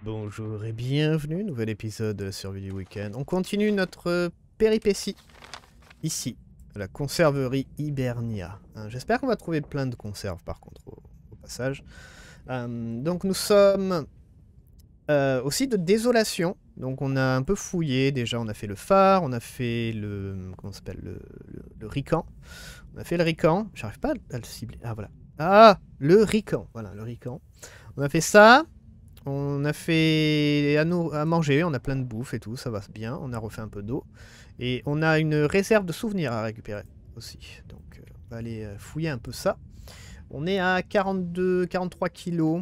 Bonjour et bienvenue, nouvel épisode de Survie du Week-end. On continue notre péripétie ici, à la conserverie Hibernia. J'espère qu'on va trouver plein de conserves par contre au passage. Donc nous sommes au site de Désolation. Donc on a un peu fouillé, déjà on a fait le phare, on a fait le... comment ça s'appelle, le rican. On a fait le rican, j'arrive pas à le cibler. Ah voilà. Ah, le rican, voilà le rican. On a fait ça. On a fait à manger, on a plein de bouffe et tout, ça va bien. On a refait un peu d'eau. Et on a une réserve de souvenirs à récupérer aussi. Donc on va aller fouiller un peu ça. On est à 43 kilos.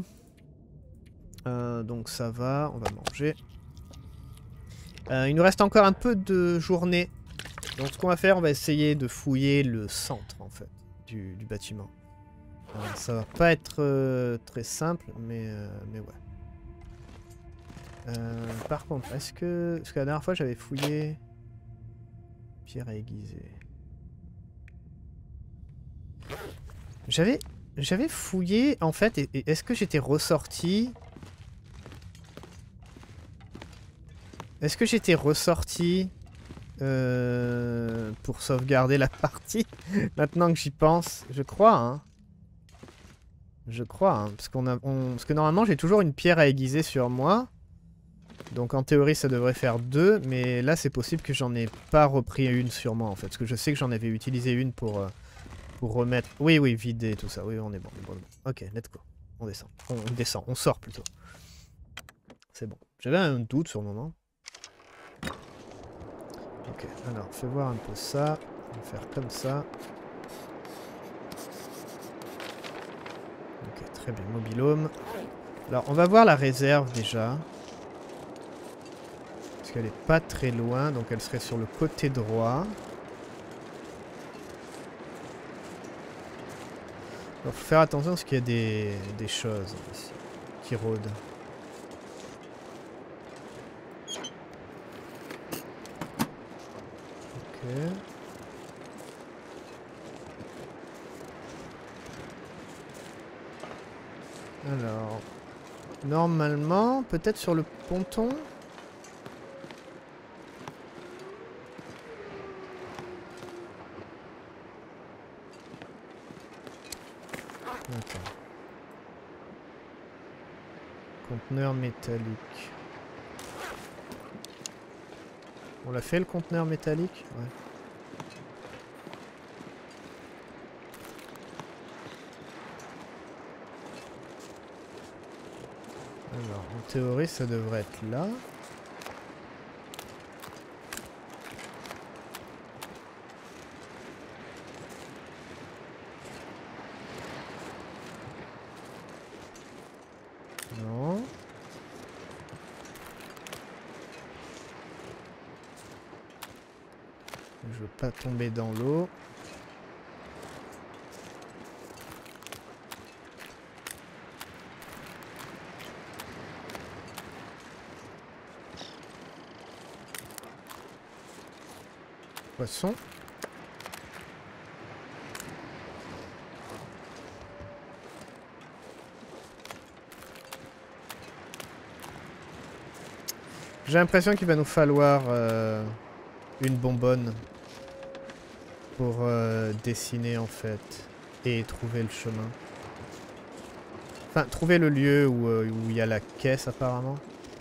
Donc ça va, on va manger. Il nous reste encore un peu de journée. Donc ce qu'on va faire, on va essayer de fouiller le centre en fait du bâtiment. Ça va pas être très simple, mais ouais. Par contre, est-ce que... Parce que la dernière fois, j'avais fouillé... Pierre à aiguiser. J'avais fouillé, en fait, et est-ce que j'étais ressorti... Est-ce que j'étais ressorti... pour sauvegarder la partie? Maintenant que j'y pense, je crois, hein. Je crois, hein. Parce que normalement, j'ai toujours une pierre à aiguiser sur moi. Donc en théorie ça devrait faire 2, mais là c'est possible que j'en ai pas repris une sur moi en fait. Parce que je sais que j'en avais utilisé une pour remettre... Oui, vider tout ça. Oui, on est bon. Ok, let's go. On descend. On descend, on sort plutôt. C'est bon. J'avais un doute sur le moment. Ok, alors fais voir un peu ça. On va faire comme ça. Ok, très bien, mobilhome. Alors on va voir la réserve déjà. Elle est pas très loin, donc elle serait sur le côté droit. Il faut faire attention parce qu'il y a des choses ici qui rôdent. Ok. Alors, normalement, peut-être sur le ponton. Conteneur métallique. On l'a fait le conteneur métallique? Ouais. Alors, en théorie, ça devrait être là. Non. Je veux pas tomber dans l'eau. Poisson. J'ai l'impression qu'il va nous falloir une bonbonne pour dessiner en fait et trouver le chemin. Enfin, trouver le lieu où il y a la caisse apparemment.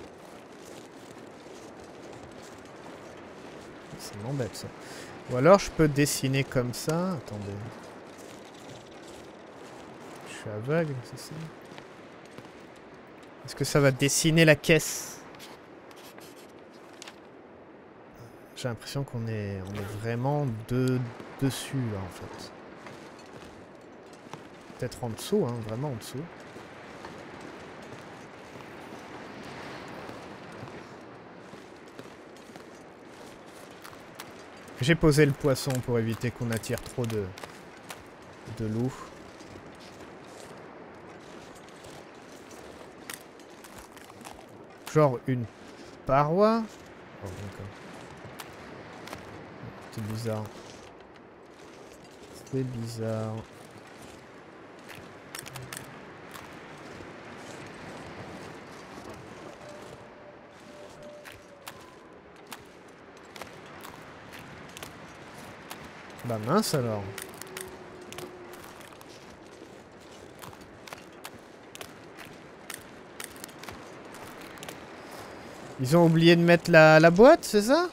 Ça m'embête ça. Ou alors je peux dessiner comme ça. Attendez. Je suis aveugle, c'est ça? Est-ce que ça va dessiner la caisse? J'ai l'impression qu'on est vraiment dessus là en fait. Peut-être en dessous, hein, vraiment en dessous. J'ai posé le poisson pour éviter qu'on attire trop de loups. Genre une paroi? Oh, d'accord. C'est bizarre. C'est bizarre. Bah mince alors. Ils ont oublié de mettre la boîte, c'est ça?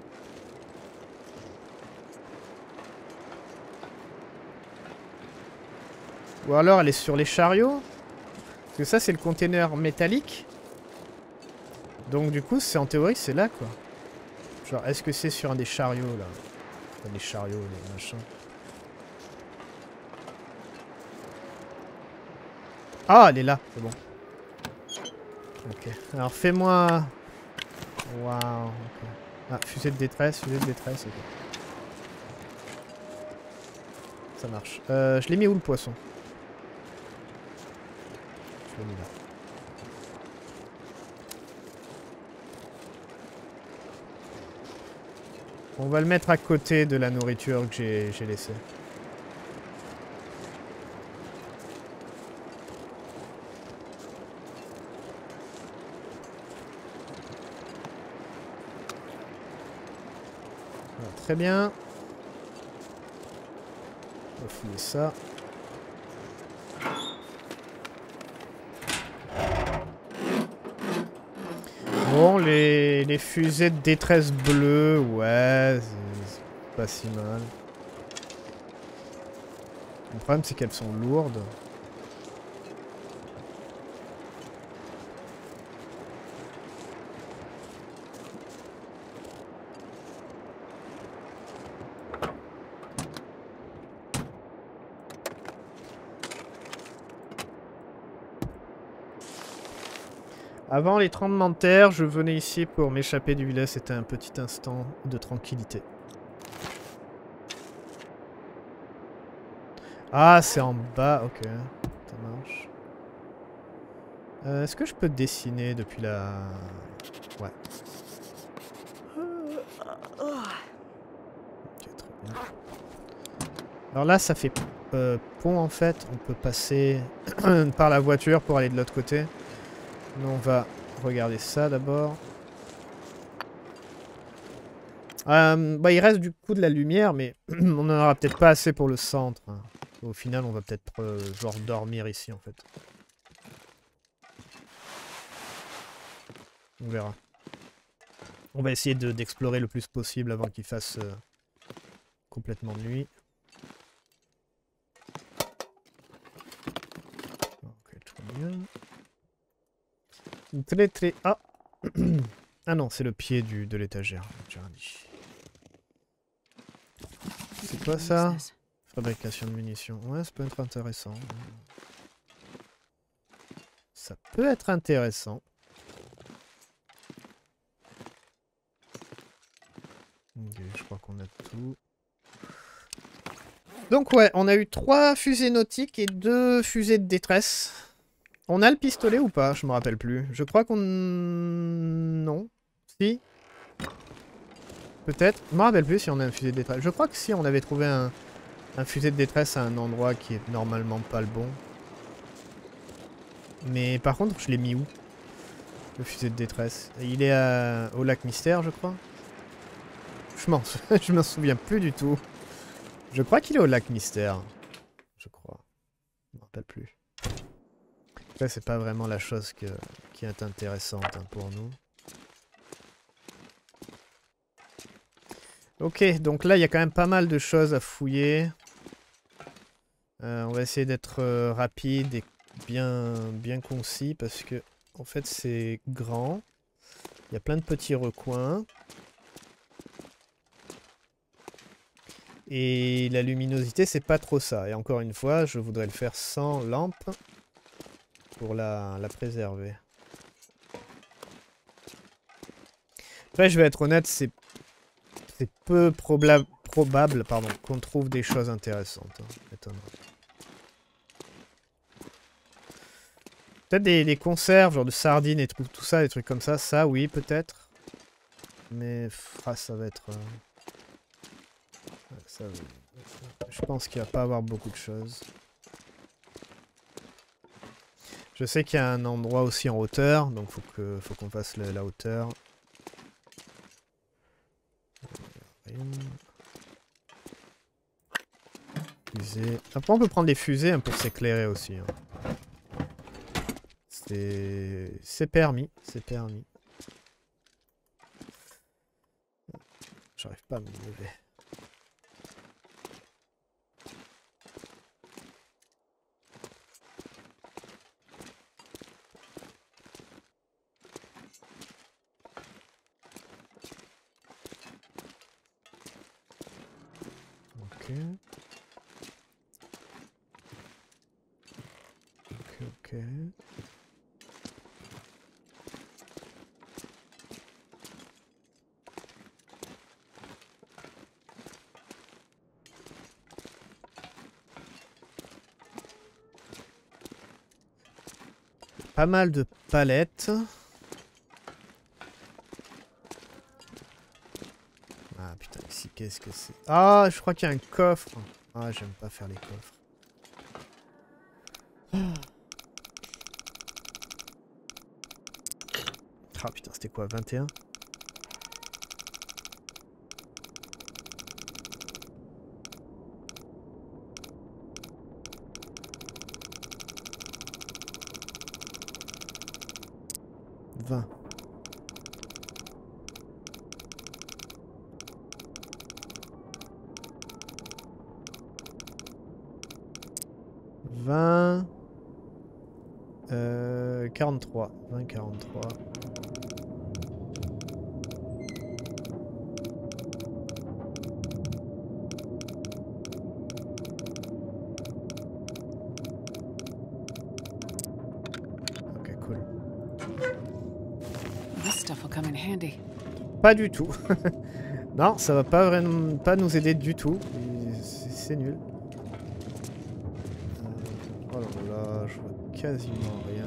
Ou alors elle est sur les chariots? Parce que ça c'est le container métallique. Donc du coup c'est en théorie c'est là quoi. Genre est-ce que c'est sur un des chariots là? Pas des chariots, les machins. Ah elle est là, c'est bon. Ok. Alors fais-moi... Waouh. Okay. Ah, fusée de détresse, ok. Ça marche. Je l'ai mis où le poisson? Je l'ai mis là. On va le mettre à côté de la nourriture que j'ai laissée. Voilà, très bien. On va fouiller ça. Bon, les fusées de détresse bleues, ouais, c'est pas si mal. Le problème, c'est qu'elles sont lourdes. Avant les tremblements de terre, je venais ici pour m'échapper du village. C'était un petit instant de tranquillité. Ah, c'est en bas. Ok, ça marche. Est-ce que je peux dessiner depuis la... Ouais. Ok, très bien. Alors là, ça fait pont en fait. On peut passer par la voiture pour aller de l'autre côté. Nous, on va regarder ça d'abord. Bah, il reste du coup de la lumière, mais on n'en aura peut-être pas assez pour le centre. Hein. Au final, on va peut-être genre dormir ici en fait. On verra. On va essayer d'explorer le plus possible avant qu'il fasse complètement nuit. Ok, très bien. Très... Ah. Ah non, c'est le pied de l'étagère. C'est quoi ça? Fabrication de munitions. Ouais, ça peut être intéressant. Ça peut être intéressant. Ok, je crois qu'on a tout. Donc ouais, on a eu 3 fusées nautiques et 2 fusées de détresse. On a le pistolet ou pas? Je me rappelle plus. Je crois qu'on... Non. Si. Peut-être. Je me rappelle plus si on a un fusée de détresse. Je crois que si, on avait trouvé un fusée de détresse à un endroit qui est normalement pas le bon. Mais par contre, je l'ai mis où? Le fusée de détresse. Il est au lac Mystère, je crois. Je m'en souviens plus du tout. Je crois qu'il est au lac Mystère. Je crois. Je me rappelle plus. Là, c'est pas vraiment la chose qui est intéressante hein, pour nous. Ok, donc là, il y a quand même pas mal de choses à fouiller. On va essayer d'être rapide et bien concis parce que, en fait, c'est grand. Il y a plein de petits recoins. Et la luminosité, c'est pas trop ça. Et encore une fois, je voudrais le faire sans lampe pour la préserver. Après, je vais être honnête, c'est peu probable qu'on trouve des choses intéressantes. Hein, étonnant. Peut-être des conserves, genre de sardines et tout ça, des trucs comme ça. Ça, oui, peut-être. Mais ça va être... je pense qu'il va pas avoir beaucoup de choses. Je sais qu'il y a un endroit aussi en hauteur, donc faut qu'on fasse la hauteur. Fusée. Après on peut prendre des fusées hein, pour s'éclairer aussi. Hein. C'est permis, c'est permis. J'arrive pas à me lever. Ok. Ok. Pas mal de palettes. Ah putain, ici qu'est-ce que c'est? Ah, je crois qu'il y a un coffre. Ah, j'aime pas faire les coffres. Ah putain, c'était quoi, 21? Vingt. Vingt. 43. 20, 43. Ok, cool. This stuff will come in handy. Pas du tout. Non, ça va pas vraiment pas nous aider du tout. C'est nul. Oh là là, je vois quasiment rien.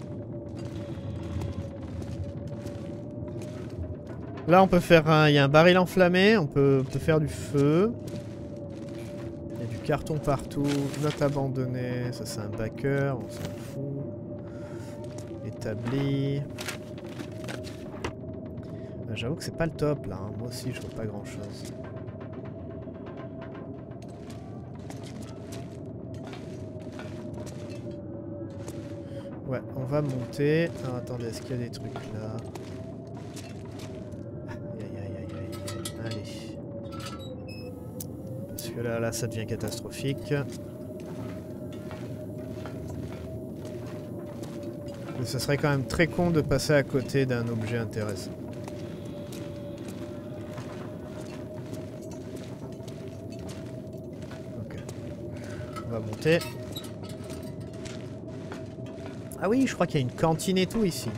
Là, on peut faire un... Il y a un baril enflammé, on peut faire du feu. Il y a du carton partout, note abandonnée, ça c'est un backer, on s'en fout. Établi. J'avoue que c'est pas le top là, hein. Moi aussi je vois pas grand chose. Ouais, on va monter. Alors attendez, est-ce qu'il y a des trucs là? Aïe aïe aïe aïe aïe. Allez. Parce que là ça devient catastrophique. Mais ça serait quand même très con de passer à côté d'un objet intéressant. Ok. On va monter. Ah oui, je crois qu'il y a une cantine et tout ici.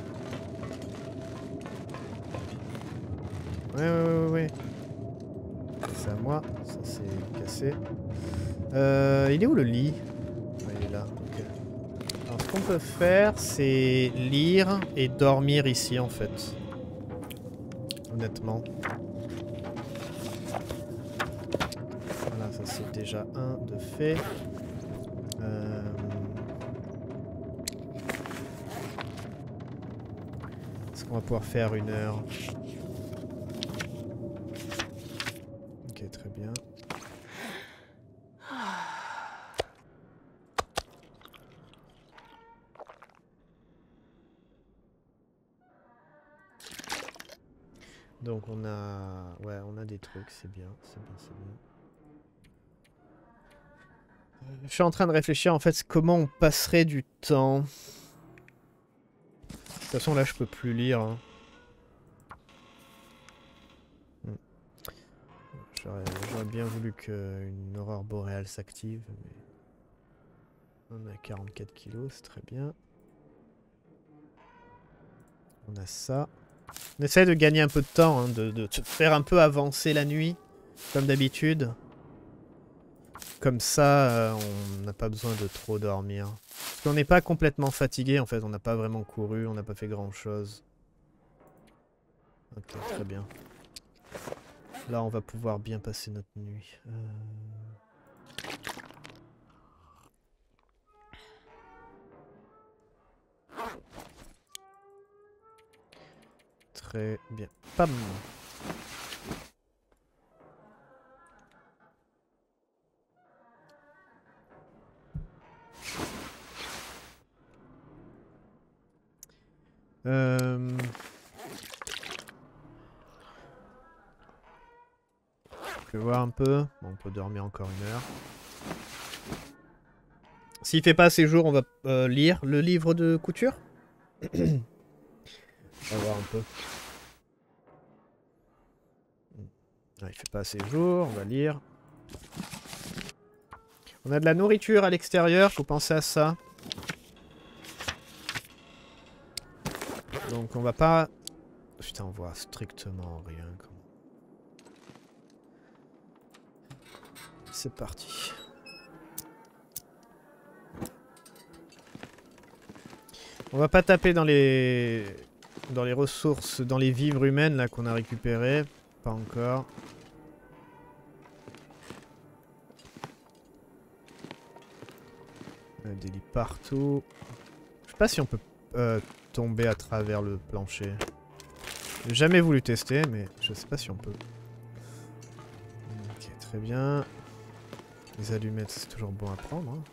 Ouais. C'est à moi. Ça c'est cassé. Il est où le lit? Ouais, il est là. Ok. Alors ce qu'on peut faire, c'est lire et dormir ici en fait. Honnêtement. Voilà, ça c'est déjà un de fait. Est-ce qu'on va pouvoir faire 1 heure? Ok, très bien. Donc on a... Ouais, on a des trucs, c'est bien, c'est bien, c'est bien. Je suis en train de réfléchir en fait comment on passerait du temps. De toute façon là je peux plus lire. Hein. J'aurais bien voulu qu'une aurore boréale s'active. Mais... On a 44 kilos, c'est très bien. On a ça. On essaie de gagner un peu de temps, hein, de faire un peu avancer la nuit, comme d'habitude. Comme ça, on n'a pas besoin de trop dormir. Parce qu'on n'est pas complètement fatigué en fait, on n'a pas vraiment couru, on n'a pas fait grand chose. Ok, très bien. Là, on va pouvoir bien passer notre nuit. Très bien. Pam. Je vais voir un peu. Bon, on peut dormir encore 1 heure. S'il fait pas assez jour, on va lire le livre de couture. On va voir un peu. Ah, il fait pas assez jour, on va lire. On a de la nourriture à l'extérieur, faut penser à ça. Donc on va pas... Putain, on voit strictement rien. C'est parti. On va pas taper dans les ressources, dans les vivres humaines là qu'on a récupérées. Pas encore. Des lits partout. Je sais pas si on peut tomber à travers le plancher. J'ai jamais voulu tester, mais je sais pas si on peut. Ok, très bien. Les allumettes, c'est toujours bon à prendre. Hein.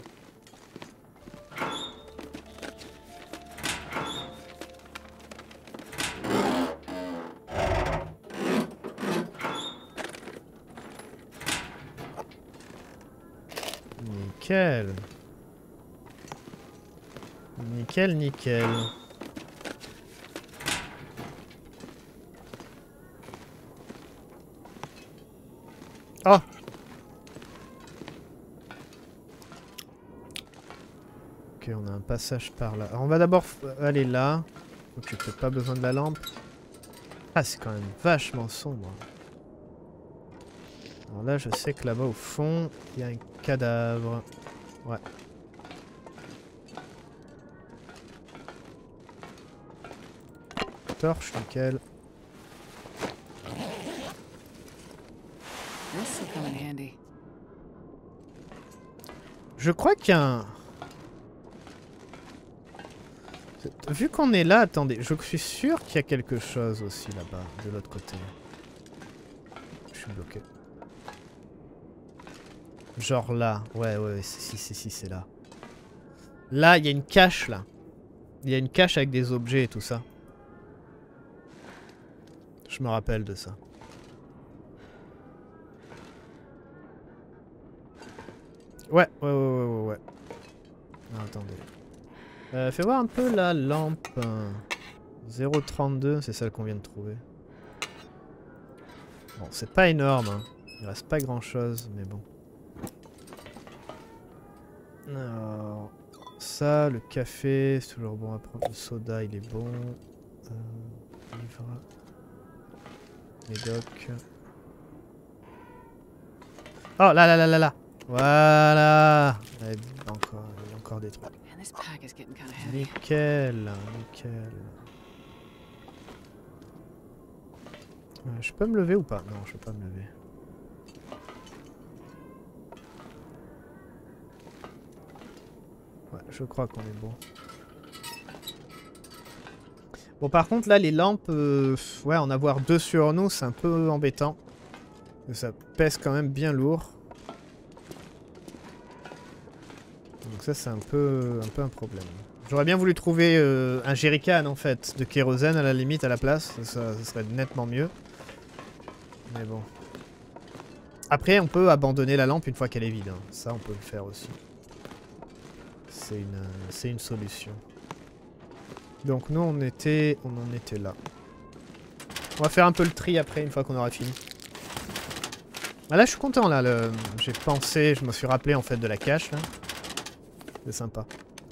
Nickel. Nickel, nickel. Oh! Ok, on a un passage par là. Alors on va d'abord aller là. Ok, peut-être pas besoin de la lampe. Ah, c'est quand même vachement sombre. Alors là, je sais que là-bas au fond, il y a un cadavre. Ouais. Torche, nickel. Je crois qu'il y a un... Vu qu'on est là, attendez, je suis sûr qu'il y a quelque chose aussi là-bas, de l'autre côté. Je suis bloqué. Genre là. Ouais, si, c'est là. Là, il y a une cache, là. Il y a une cache avec des objets et tout ça. Je me rappelle de ça. Ouais. Ah, attendez. Fais voir un peu la lampe. 0,32, c'est celle qu'on vient de trouver. Bon, c'est pas énorme, hein. Il reste pas grand chose, mais bon. Alors, ça, le café, c'est toujours bon à prendre. Le soda, il est bon. Livre. Médoc. Oh, là. Voilà. Il y a encore des trucs. Nickel. Je peux me lever ou pas? Non, je peux pas me lever. Ouais, je crois qu'on est bon. Bon, par contre, là, les lampes... ouais, en avoir 2 sur nous, c'est un peu embêtant. Ça pèse quand même bien lourd. Donc ça, c'est un peu un problème. J'aurais bien voulu trouver un jerrycan, en fait, de kérosène, à la limite, à la place. Ça serait nettement mieux. Mais bon. Après, on peut abandonner la lampe une fois qu'elle est vide. Hein. Ça, on peut le faire aussi. C'est une solution. Donc nous, on en était là. On va faire un peu le tri après, une fois qu'on aura fini. Ah là, je suis content, là. J'ai pensé, je me suis rappelé, en fait, de la cache, là. C'est sympa.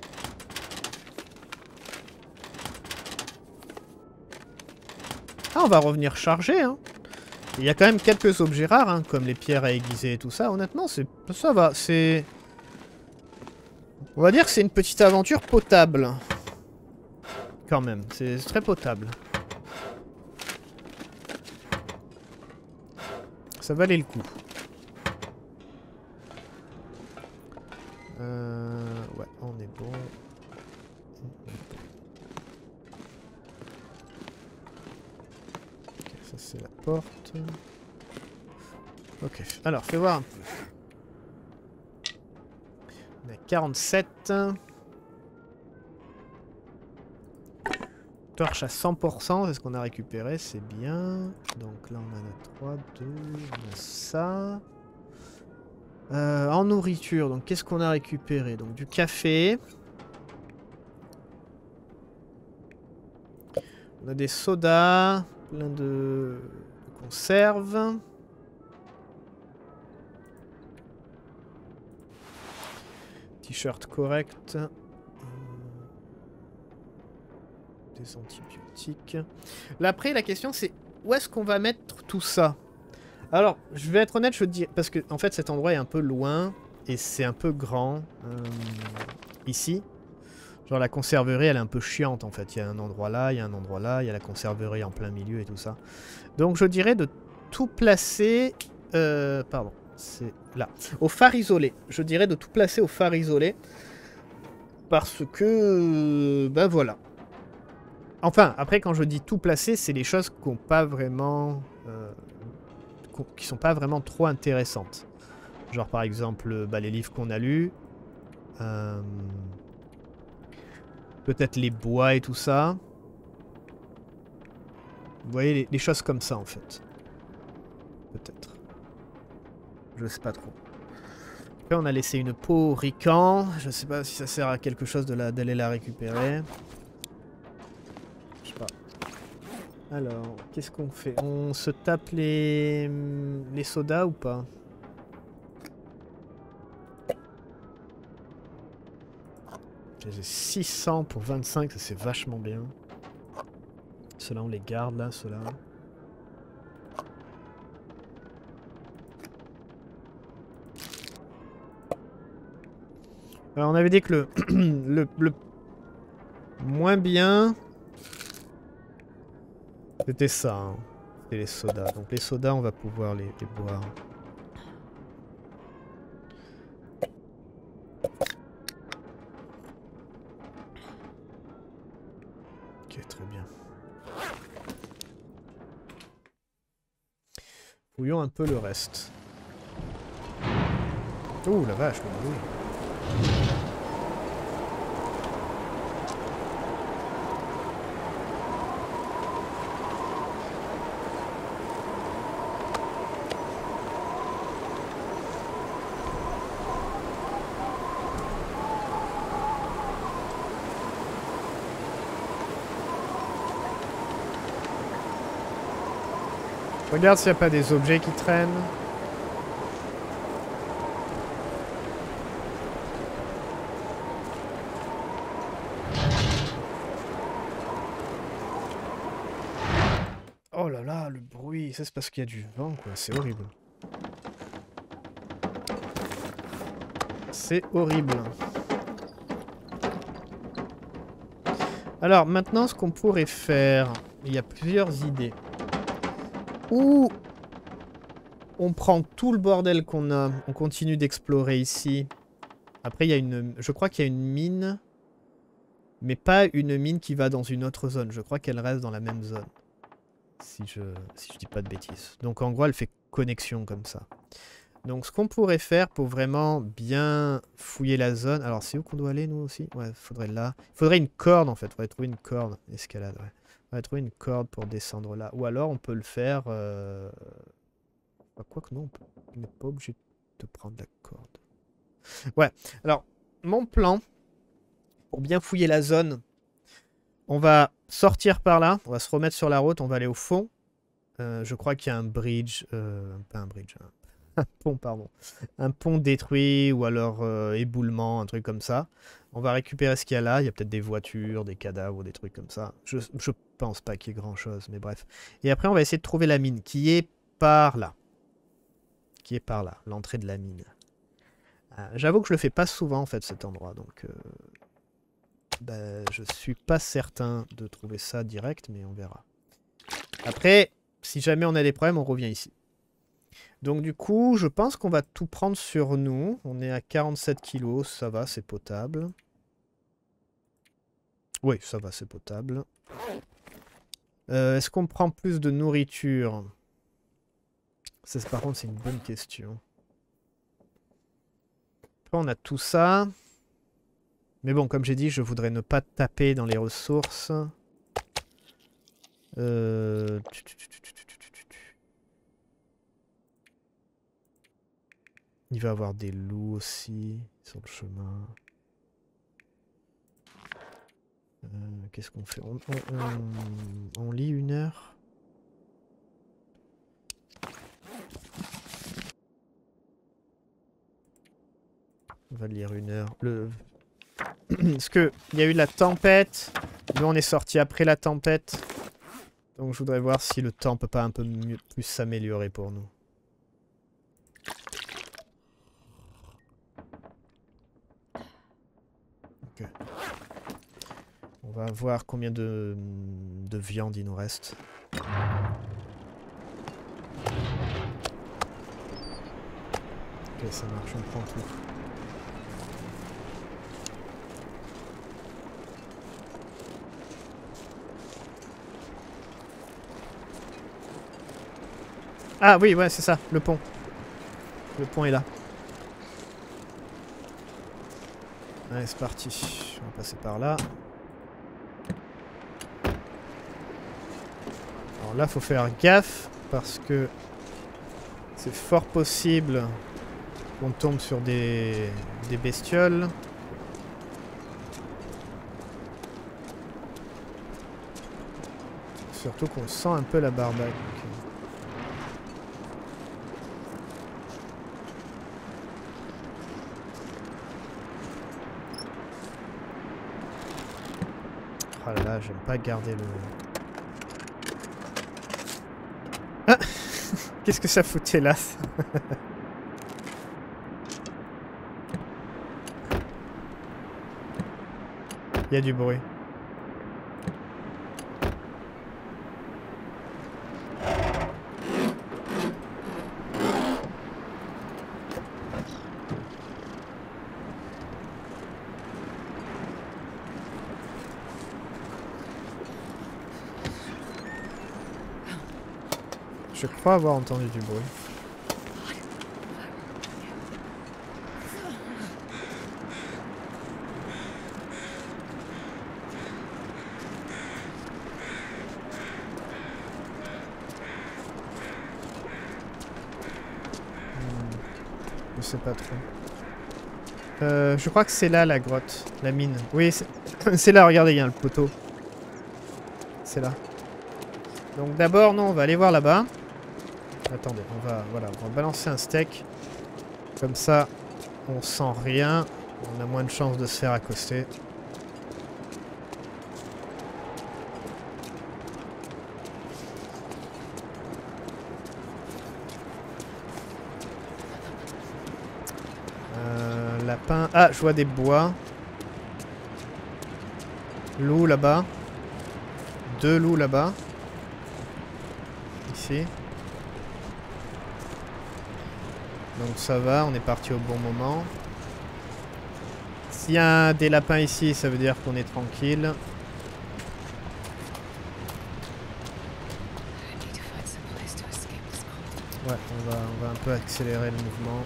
Ah, on va revenir charger, hein. Il y a quand même quelques objets rares, hein, comme les pierres à aiguiser et tout ça. Honnêtement, ça va. C'est... On va dire que c'est une petite aventure potable. Quand même, c'est très potable. Ça valait le coup. Ouais, on est bon. Ok, ça c'est la porte. Ok, alors fais voir un peu. On est à 47. Torche à 100%, c'est ce qu'on a récupéré, c'est bien. Donc là on en a 3, 2, on a ça. En nourriture, donc qu'est-ce qu'on a récupéré? Donc du café. On a des sodas, plein de conserves. T-shirt correct. Des antibiotiques. Là après la question c'est où est-ce qu'on va mettre tout ça? Alors je vais être honnête, je te dis, parce que en fait cet endroit est un peu loin et c'est un peu grand ici. Genre la conserverie elle est un peu chiante en fait. Il y a un endroit là, il y a un endroit là, il y a la conserverie en plein milieu et tout ça. Donc je dirais de tout placer... pardon, c'est là. Au phare isolé. Je dirais de tout placer au phare isolé. Parce que... ben voilà. Enfin, après quand je dis tout placer, c'est les choses qui n'ont pas vraiment... qui sont pas vraiment trop intéressantes. Genre par exemple bah, les livres qu'on a lus. Peut-être les bois et tout ça. Vous voyez, les choses comme ça en fait. Peut-être. Je sais pas trop. Après on a laissé une peau rican. Je sais pas si ça sert à quelque chose d'aller la récupérer. Je sais pas. Alors, qu'est-ce qu'on fait? On se tape les sodas ou pas? J'ai 600 pour 25, ça c'est vachement bien. Ceux-là on les garde là, ceux-là. Alors on avait dit que le moins bien, c'était ça. Hein. C'était les sodas. Donc les sodas, on va pouvoir les boire. Ok, très bien. Fouillons un peu le reste. Oh la vache, oui. Regarde s'il n'y a pas des objets qui traînent. Oh là là, le bruit. Ça c'est parce qu'il y a du vent quoi, c'est horrible. C'est horrible. Alors maintenant ce qu'on pourrait faire, il y a plusieurs idées. Ou on prend tout le bordel qu'on a, on continue d'explorer ici. Après il y a une, je crois qu'il y a une mine, mais pas une mine qui va dans une autre zone. Je crois qu'elle reste dans la même zone. Si je dis pas de bêtises. Donc en gros elle fait connexion comme ça. Donc ce qu'on pourrait faire pour vraiment bien fouiller la zone... Alors c'est où qu'on doit aller nous aussi? Ouais, faudrait là. Il faudrait une corde en fait, faudrait trouver une corde. Escalade, ouais. Faudrait trouver une corde pour descendre là. Ou alors on peut le faire... Quoi que non, on n'est pas obligé de prendre la corde. Ouais, alors mon plan, pour bien fouiller la zone, on va sortir par là, on va se remettre sur la route, on va aller au fond. Je crois qu'il y a un bridge... pas un bridge, un pont, pardon. Un pont détruit ou alors éboulement, un truc comme ça. On va récupérer ce qu'il y a là. Il y a peut-être des voitures, des cadavres, des trucs comme ça. Je pense pas qu'il y ait grand chose, mais bref. Et après, on va essayer de trouver la mine qui est par là. Qui est par là, l'entrée de la mine. J'avoue que je le fais pas souvent en fait cet endroit, donc je suis pas certain de trouver ça direct, mais on verra. Après, si jamais on a des problèmes, on revient ici. Donc du coup, je pense qu'on va tout prendre sur nous. On est à 47 kilos, ça va, c'est potable. Oui, ça va, c'est potable. Est-ce qu'on prend plus de nourriture? Ça, par contre, c'est une bonne question. Après, on a tout ça. Mais bon, comme j'ai dit, je voudrais ne pas taper dans les ressources. Il va y avoir des loups aussi sur le chemin. Qu'est-ce qu'on fait? On lit 1 heure. On va lire 1 heure. Parce que il y a eu la tempête. Nous on est sorti après la tempête. Donc je voudrais voir si le temps peut pas un peu plus s'améliorer pour nous. Ok. On va voir combien de viande il nous reste. Ok, ça marche, on prend tout. Ah oui, ouais, c'est ça, le pont. Le pont est là. Allez, c'est parti. On va passer par là. Alors là, faut faire gaffe parce que c'est fort possible qu'on tombe sur des bestioles. Surtout qu'on sent un peu la barbaque. Oh là là, j'aime pas garder le... Ah qu'est-ce que ça foutait là? Il y a du bruit. Je crois avoir entendu du bruit. Je sais pas trop. Je crois que c'est là la grotte, la mine. Oui, c'est là, regardez, il y a le poteau. C'est là. Donc d'abord, non, on va aller voir là-bas. Attendez, on va balancer un steak. Comme ça, on sent rien. On a moins de chances de se faire accoster. Lapin. Ah, je vois des bois. Loup là-bas. 2 loups là-bas. Ici. Donc ça va, on est parti au bon moment. S'il y a des lapins ici, ça veut dire qu'on est tranquille. Ouais, on va un peu accélérer le mouvement.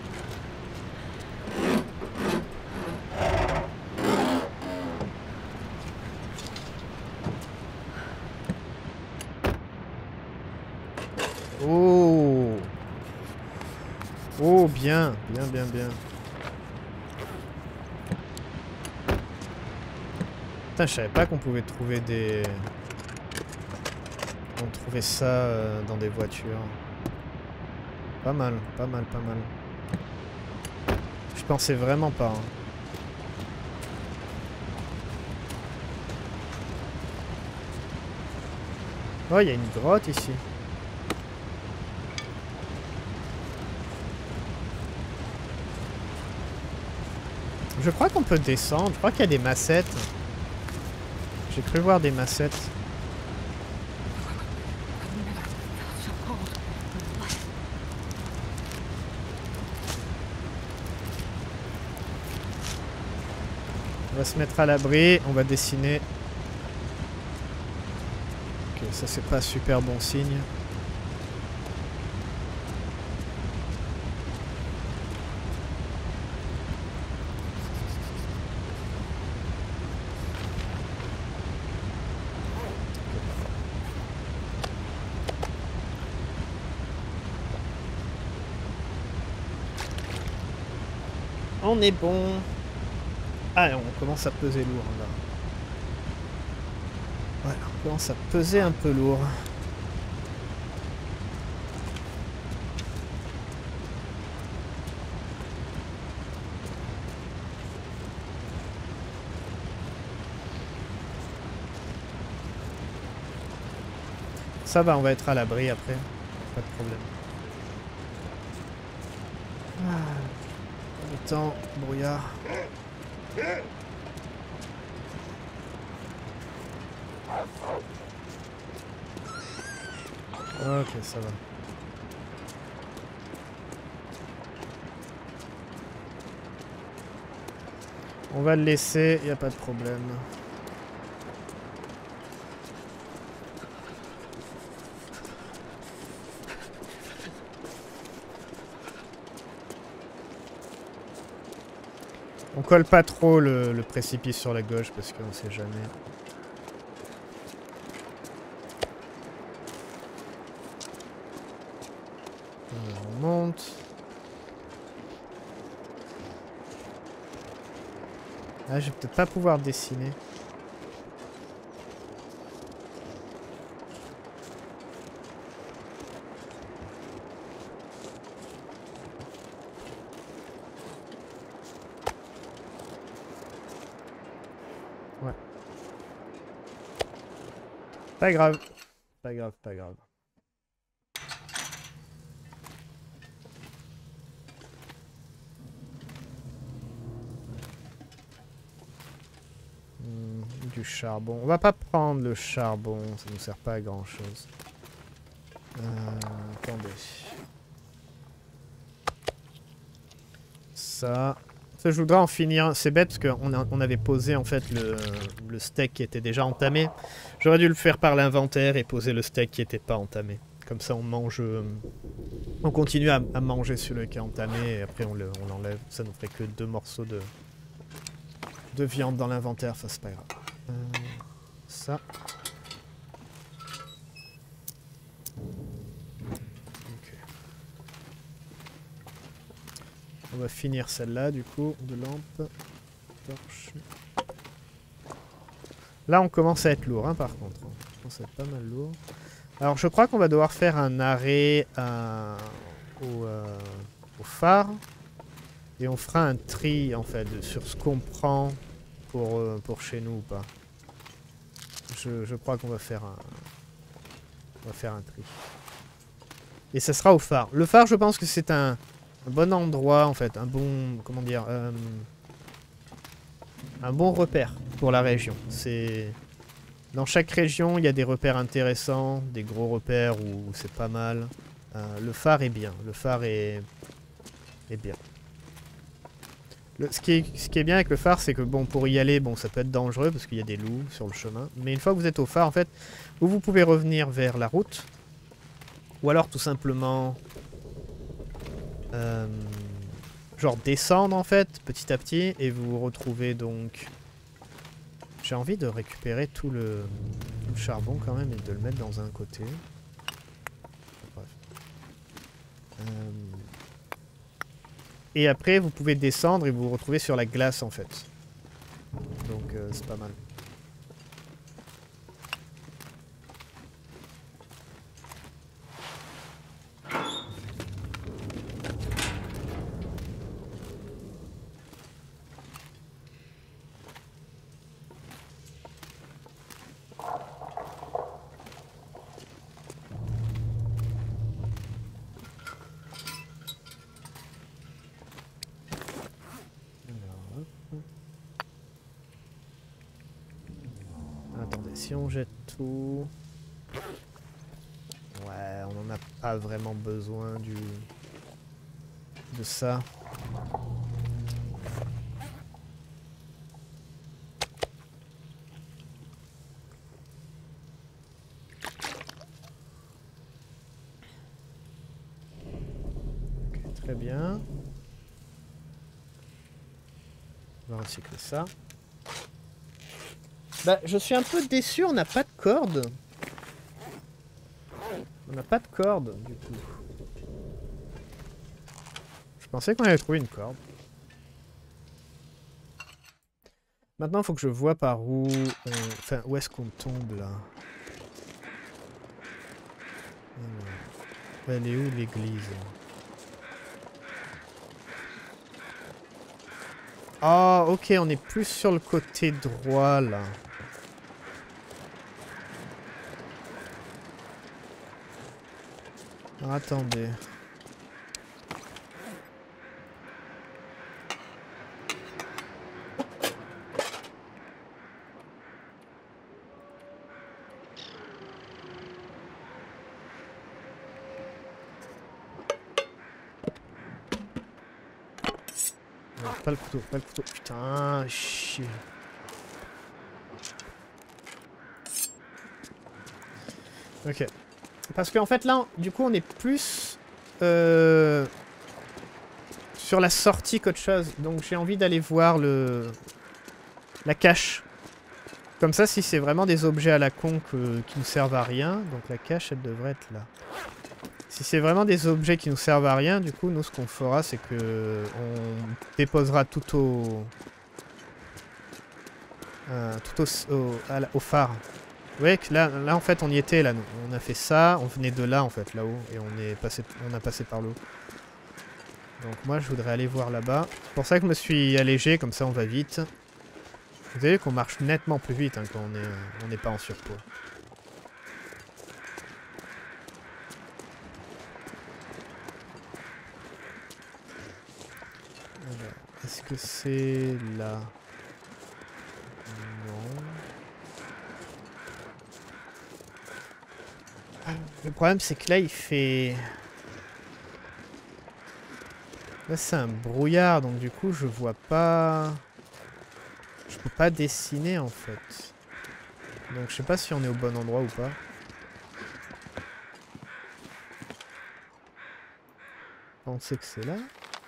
Oh! Oh, bien, bien, bien, bien. Putain, je savais pas qu'on pouvait trouver des... On trouvait ça dans des voitures. Pas mal, pas mal, pas mal. Je pensais vraiment pas. Hein. Oh, il y a une grotte ici. Je crois qu'on peut descendre. Je crois qu'il y a des massettes. J'ai cru voir des massettes. On va se mettre à l'abri. On va dessiner. Ok, ça c'est pas super bon signe. On est bon. Ah, on commence à peser lourd là. Ouais, on commence à peser un peu lourd. Ça va, on va être à l'abri après. Pas de problème. Ah, le temps, brouillard. Ok, ça va. On va le laisser, y a pas de problème. On colle pas trop le précipice sur la gauche parce qu'on sait jamais. On monte. Ah, je vais peut-être pas pouvoir dessiner. Ouais. Pas grave. Pas grave, pas grave. Du charbon. On va pas prendre le charbon, ça nous sert pas à grand chose. Attendez. Ça. Je voudrais en finir. C'est bête parce qu'on avait posé en fait le steak qui était déjà entamé. J'aurais dû le faire par l'inventaire et poser le steak qui n'était pas entamé. Comme ça on mange. On continue à manger celui qui est entamé et après on l'enlève. Ça nous ferait que 2 morceaux de viande dans l'inventaire. Enfin, c'est pas grave. Ça. Okay. On va finir celle-là du coup, de lampe. Torche. Là on commence à être lourd hein, par contre. On commence à être pas mal lourd. Alors je crois qu'on va devoir faire un arrêt au phare. Et on fera un tri en fait sur ce qu'on prend pour chez nous ou pas. Je crois qu'on va faire un tri. Et ça sera au phare. Le phare, je pense que c'est un bon endroit, en fait. Un bon... Comment dire un bon repère pour la région. Dans chaque région, il y a des repères intéressants, des gros repères où c'est pas mal. Le phare est bien. Le phare est bien. Ce qui est bien avec le phare, c'est que bon, pour y aller, bon, ça peut être dangereux parce qu'il y a des loups sur le chemin. Mais une fois que vous êtes au phare, en fait, vous pouvez revenir vers la route. Ou alors tout simplement... genre descendre en fait, petit à petit. Et vous vous retrouvez donc... J'ai envie de récupérer tout le charbon quand même et de le mettre dans un côté. Bref. Et après, vous pouvez descendre et vous vous retrouvez sur la glace, en fait. Donc, c'est pas mal. Attendez, si on jette tout... Ouais, on n'en a pas vraiment besoin de ça. Ok, très bien. On va recycler ça. Bah, je suis un peu déçu, on n'a pas de corde. On n'a pas de corde, du coup. Je pensais qu'on allait trouver une corde. Maintenant, il faut que je vois par où... Enfin, où est-ce qu'on tombe, là? Alors, elle est où, l'église? Oh, ok, on est plus sur le côté droit, là. Alors, attendez. Non, pas le couteau, pas le couteau. Putain, chier. Ok. Parce qu'en fait, là, du coup, on est plus... sur la sortie qu'autre chose. Donc, j'ai envie d'aller voir la cache. Comme ça, si c'est vraiment des objets à la con qui nous servent à rien, donc la cache, elle devrait être là. Si c'est vraiment des objets qui nous servent à rien, du coup, nous, ce qu'on fera, c'est que on déposera tout au phare. Vous voyez que là, en fait, on y était, là. On a fait ça, on venait de là, en fait, là-haut, et on a passé par l'eau. Donc moi, je voudrais aller voir là-bas. C'est pour ça que je me suis allégé, comme ça, on va vite. Vous avez vu qu'on marche nettement plus vite hein, quand on n'est pas en surpoids. Est-ce que c'est là? Non. Le problème c'est que là il fait... Là c'est un brouillard donc du coup je vois pas... Je peux pas dessiner en fait. Donc je sais pas si on est au bon endroit ou pas. On sait que c'est là.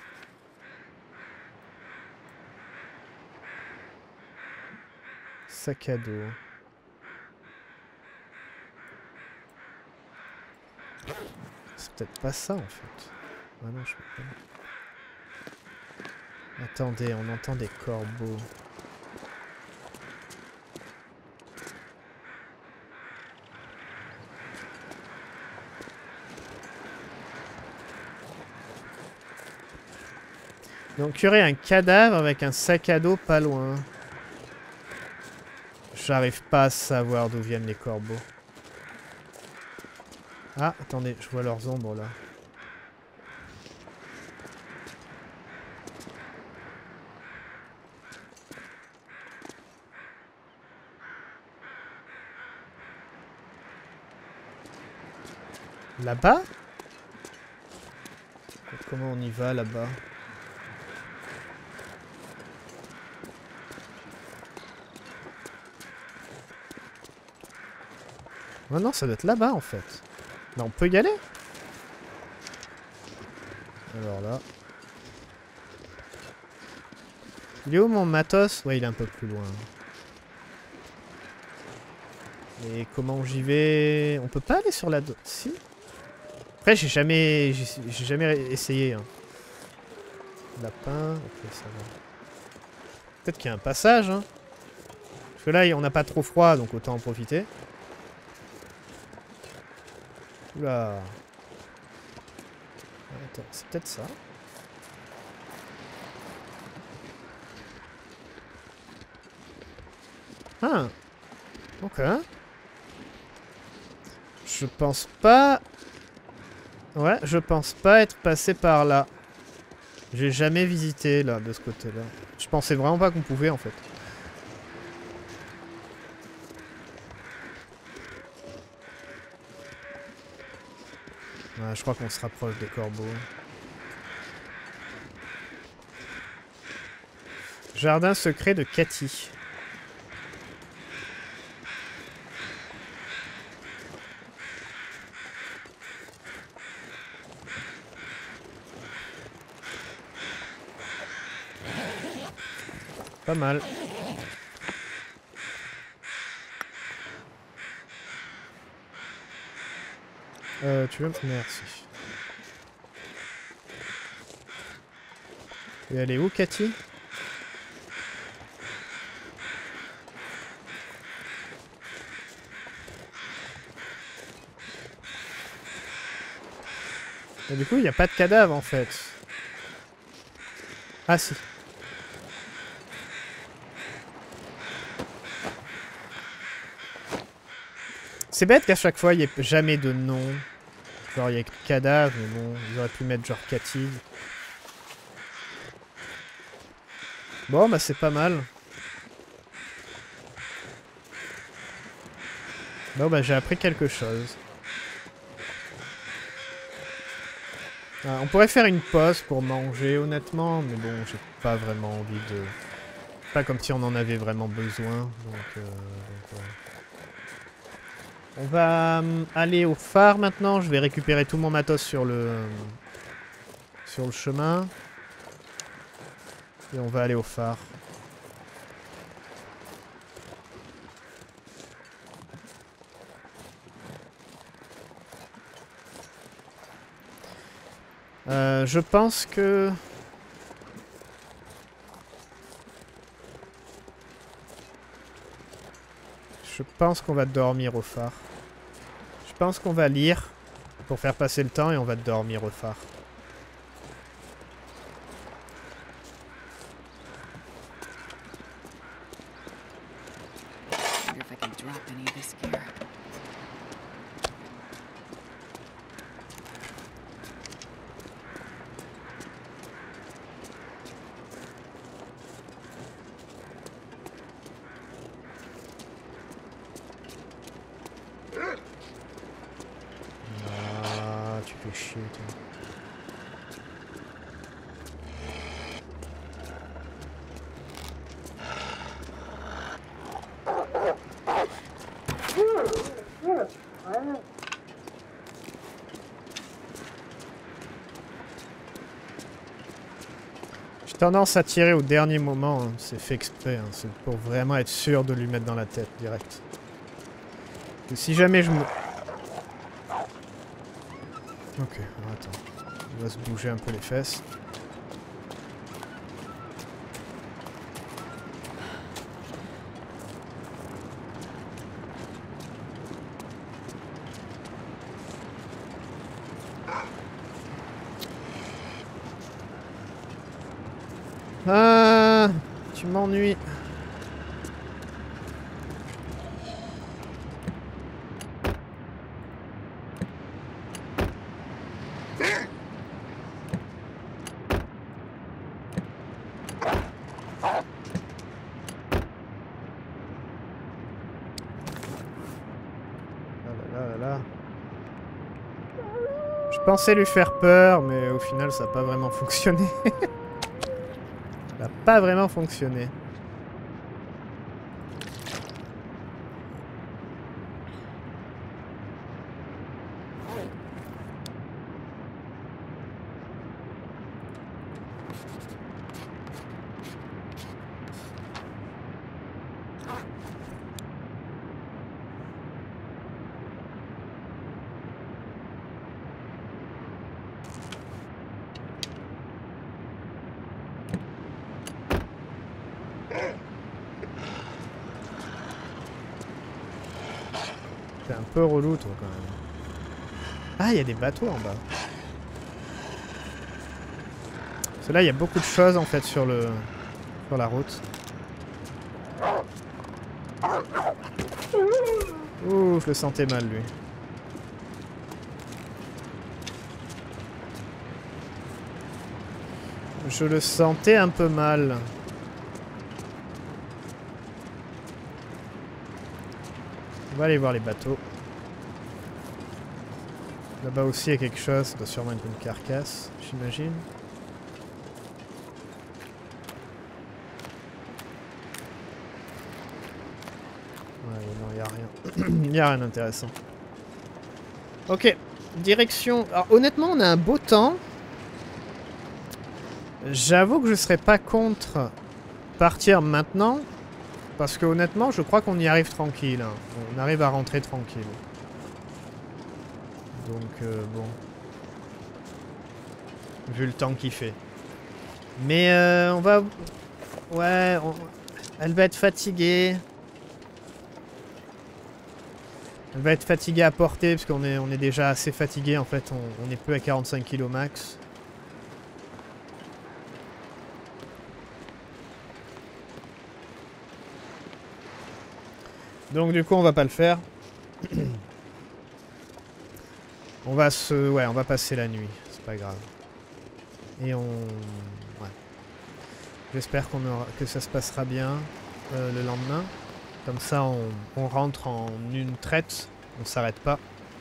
Sac à dos. C'est peut-être pas ça en fait. Ah non je peux pas. Attendez, on entend des corbeaux. Donc il y aurait un cadavre avec un sac à dos pas loin. J'arrive pas à savoir d'où viennent les corbeaux. Ah, attendez, je vois leurs ombres là. Là-bas? Comment on y va là-bas? Oh non, ça doit être là-bas en fait. Mais on peut y aller? Alors là. Il est où mon matos? Ouais, il est un peu plus loin. Et comment j'y vais? On peut pas aller sur la... Si? Après, j'ai jamais essayé. Hein. Lapin, ok, ça va. Peut-être qu'il y a un passage, hein. Parce que là, on n'a pas trop froid, donc autant en profiter. Oula. Attends, c'est peut-être ça. Ah. Ok. Je pense pas... Ouais, je pense pas être passé par là. J'ai jamais visité, là, de ce côté-là. Je pensais vraiment pas qu'on pouvait, en fait. Ouais, je crois qu'on se rapproche des corbeaux. Jardin secret de Cathy. Pas mal. Tu veux... Merci. Et elle est où, Cathy? Et du coup, il n'y a pas de cadavre en fait. Ah si. C'est bête qu'à chaque fois, il n'y ait jamais de nom. Genre, il y a cadavre, mais bon, ils auraient pu mettre genre Cathy. Bon, bah c'est pas mal. Bon, bah j'ai appris quelque chose. On pourrait faire une pause pour manger, honnêtement, mais bon, j'ai pas vraiment envie de... Pas comme si on en avait vraiment besoin, donc ouais. On va aller au phare maintenant, je vais récupérer tout mon matos sur le chemin. Et on va aller au phare. Je pense que... Je pense qu'on va dormir au phare. Je pense qu'on va lire pour faire passer le temps et on va dormir au phare. Ah, tu fais chier, toi. J'ai tendance à tirer au dernier moment, hein. C'est fait exprès, hein. C'est pour vraiment être sûr de lui mettre dans la tête direct. Et si jamais je me... Ok, alors attends. On va se bouger un peu les fesses. Ah, tu m'ennuies. Je pensais lui faire peur, mais au final, ça n'a pas vraiment fonctionné. Ça n'a pas vraiment fonctionné. T'es un peu relou, toi, quand même. Ah, il y a des bateaux en bas. Parce que là, il y a beaucoup de choses, en fait, sur la route. Ouh, je le sentais mal, lui. Je le sentais un peu mal. On va aller voir les bateaux. Là-bas aussi, il y a quelque chose. Ça doit sûrement être une carcasse, j'imagine. Ouais, non, il n'y a rien. Il n'y a rien d'intéressant. Ok, direction... Alors, honnêtement, on a un beau temps. J'avoue que je serais pas contre partir maintenant. Parce que honnêtement, je crois qu'on y arrive tranquille. Hein. On arrive à rentrer tranquille. Donc, bon. Vu le temps qu'il fait. Mais on va... Ouais, elle va être fatiguée. On va être fatigué à porter parce qu'on est, on est déjà assez fatigué en fait. On est plus à 45 kg max. Donc du coup on va pas le faire. On va on va passer la nuit. C'est pas grave. Et on... Ouais. J'espère que ça se passera bien le lendemain. Comme ça, on rentre en une traite. On s'arrête pas.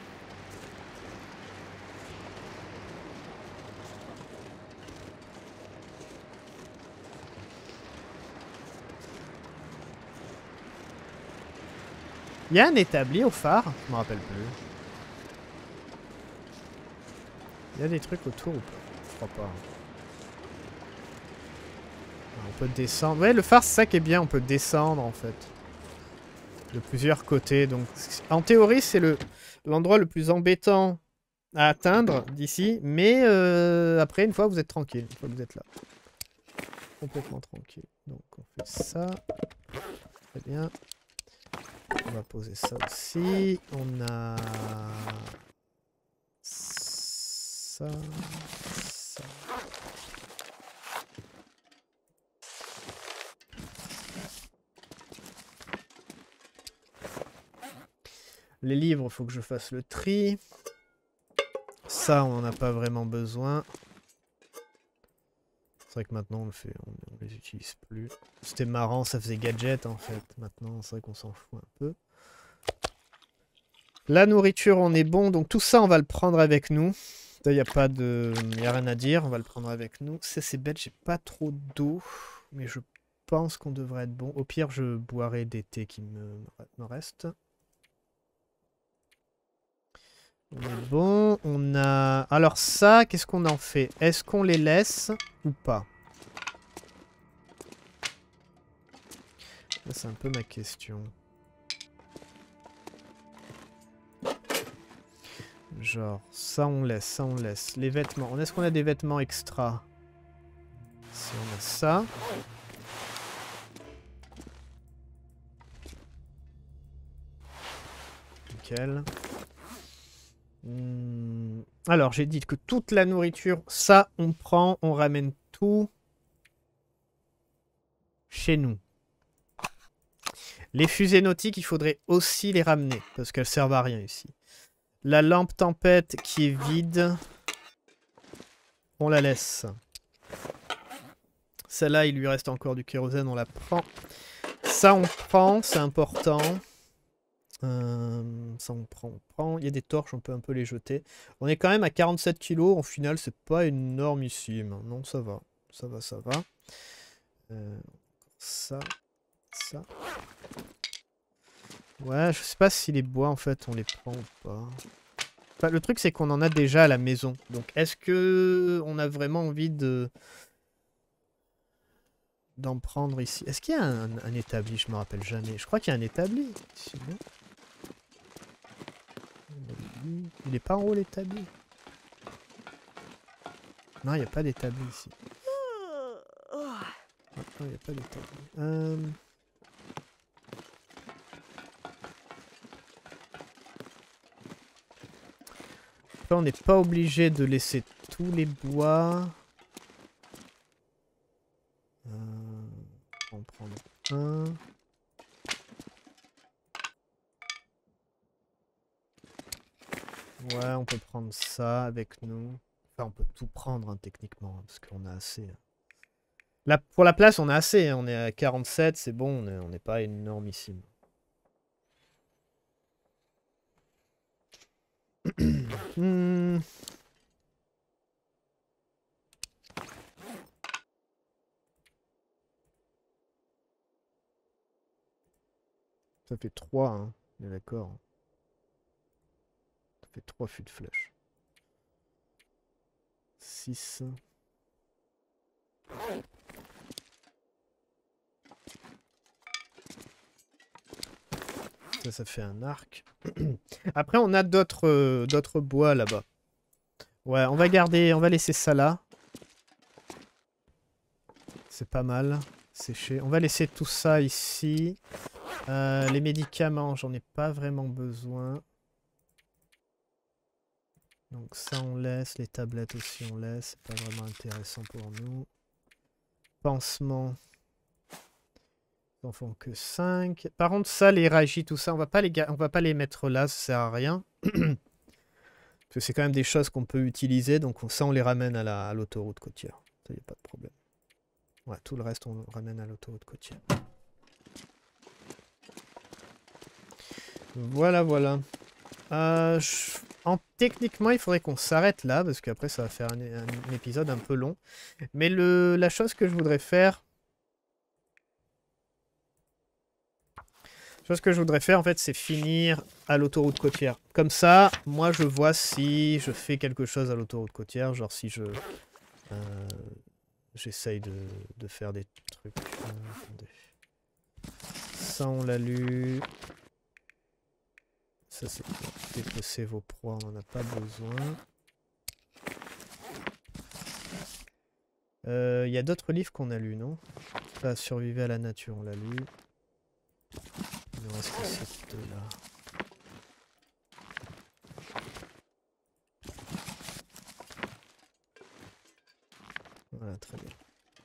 Il y a un établi au phare? Je me rappelle plus. Il y a des trucs autour ou pas? Je crois pas. On peut descendre. Ouais, le phare, c'est ça qui est bien. On peut descendre, en fait. De plusieurs côtés. Donc, en théorie, c'est l'endroit le plus embêtant à atteindre d'ici. Mais après, une fois, vous êtes tranquille. Une fois que vous êtes là. Complètement tranquille. Donc, on fait ça. Très bien. On va poser ça aussi. On a... ça... ça... Les livres, il faut que je fasse le tri. Ça, on n'en a pas vraiment besoin. C'est vrai que maintenant, on le fait, on les utilise plus. C'était marrant, ça faisait gadget en fait. Maintenant, c'est vrai qu'on s'en fout un peu. La nourriture, on est bon. Donc tout ça, on va le prendre avec nous. Il n'y a pas de... y a rien à dire, on va le prendre avec nous. C'est bête, j'ai pas trop d'eau. Mais je pense qu'on devrait être bon. Au pire, je boirai des thés qui me restent. On est bon, on a... Alors ça, qu'est-ce qu'on en fait? Est-ce qu'on les laisse ou pas? C'est un peu ma question. Genre, ça on laisse, ça on laisse. Les vêtements, est-ce qu'on a des vêtements extra? Si on a ça... Nickel. Alors, j'ai dit que toute la nourriture, ça, on prend, on ramène tout chez nous. Les fusées nautiques, il faudrait aussi les ramener, parce qu'elles servent à rien ici. La lampe tempête qui est vide, on la laisse. Celle-là, il lui reste encore du kérosène, on la prend. Ça, on prend, c'est important. Ça on prend. Il y a des torches, on peut un peu les jeter. On est quand même à 47 kg. En final, c'est pas énormissime. Non, ça va. Ça va, ça va. Ça. Ça. Ouais, je sais pas si les bois, en fait, on les prend ou pas. Enfin, le truc, c'est qu'on en a déjà à la maison. Donc, est-ce que on a vraiment envie d'en prendre ici? Est-ce qu'il y a un établi? Je me rappelle jamais. Je crois qu'il y a un établi ici, non? Il est pas en haut l'établi? Non, il n'y a pas d'établi ici. Non, il n'y a pas d'établi. Après, on n'est pas obligé de laisser tous les bois. On va en prendre un. Ouais, on peut prendre ça avec nous. Enfin, on peut tout prendre, hein, techniquement, hein, parce qu'on a assez. Là, pour la place, on a assez. Hein, on est à 47, c'est bon, on n'est pas énormissime. Ça fait 3, hein. On est d'accord. Ça fait 3 fûts de flèche. 6. Ça fait un arc. Après, on a d'autres bois là-bas. Ouais, on va garder, on va laisser ça là. C'est pas mal. Séché. On va laisser tout ça ici. Les médicaments, j'en ai pas vraiment besoin. Donc ça on laisse, les tablettes aussi on laisse, c'est pas vraiment intéressant pour nous. Pansements, ils en font que 5. Par contre ça, les ragis, tout ça, on va pas les mettre là, ça sert à rien. Parce que c'est quand même des choses qu'on peut utiliser, donc ça on les ramène à l'autoroute côtière. Ça y a pas de problème. Ouais, tout le reste on le ramène à l'autoroute côtière. Voilà, voilà. Techniquement, il faudrait qu'on s'arrête là, parce qu'après, ça va faire un épisode un peu long. Mais la chose que je voudrais faire... en fait, c'est finir à l'autoroute côtière. Comme ça, moi, je vois si je fais quelque chose à l'autoroute côtière. Genre si j'essaye de faire des trucs... attendez. Ça, on l'a lu... Ça, c'est pour dépecer vos proies, on n'en a pas besoin. Il y a d'autres livres qu'on a lus, non? Pas Survivre à la nature, on l'a lu. Il nous reste que ces deux-là. Voilà, très bien.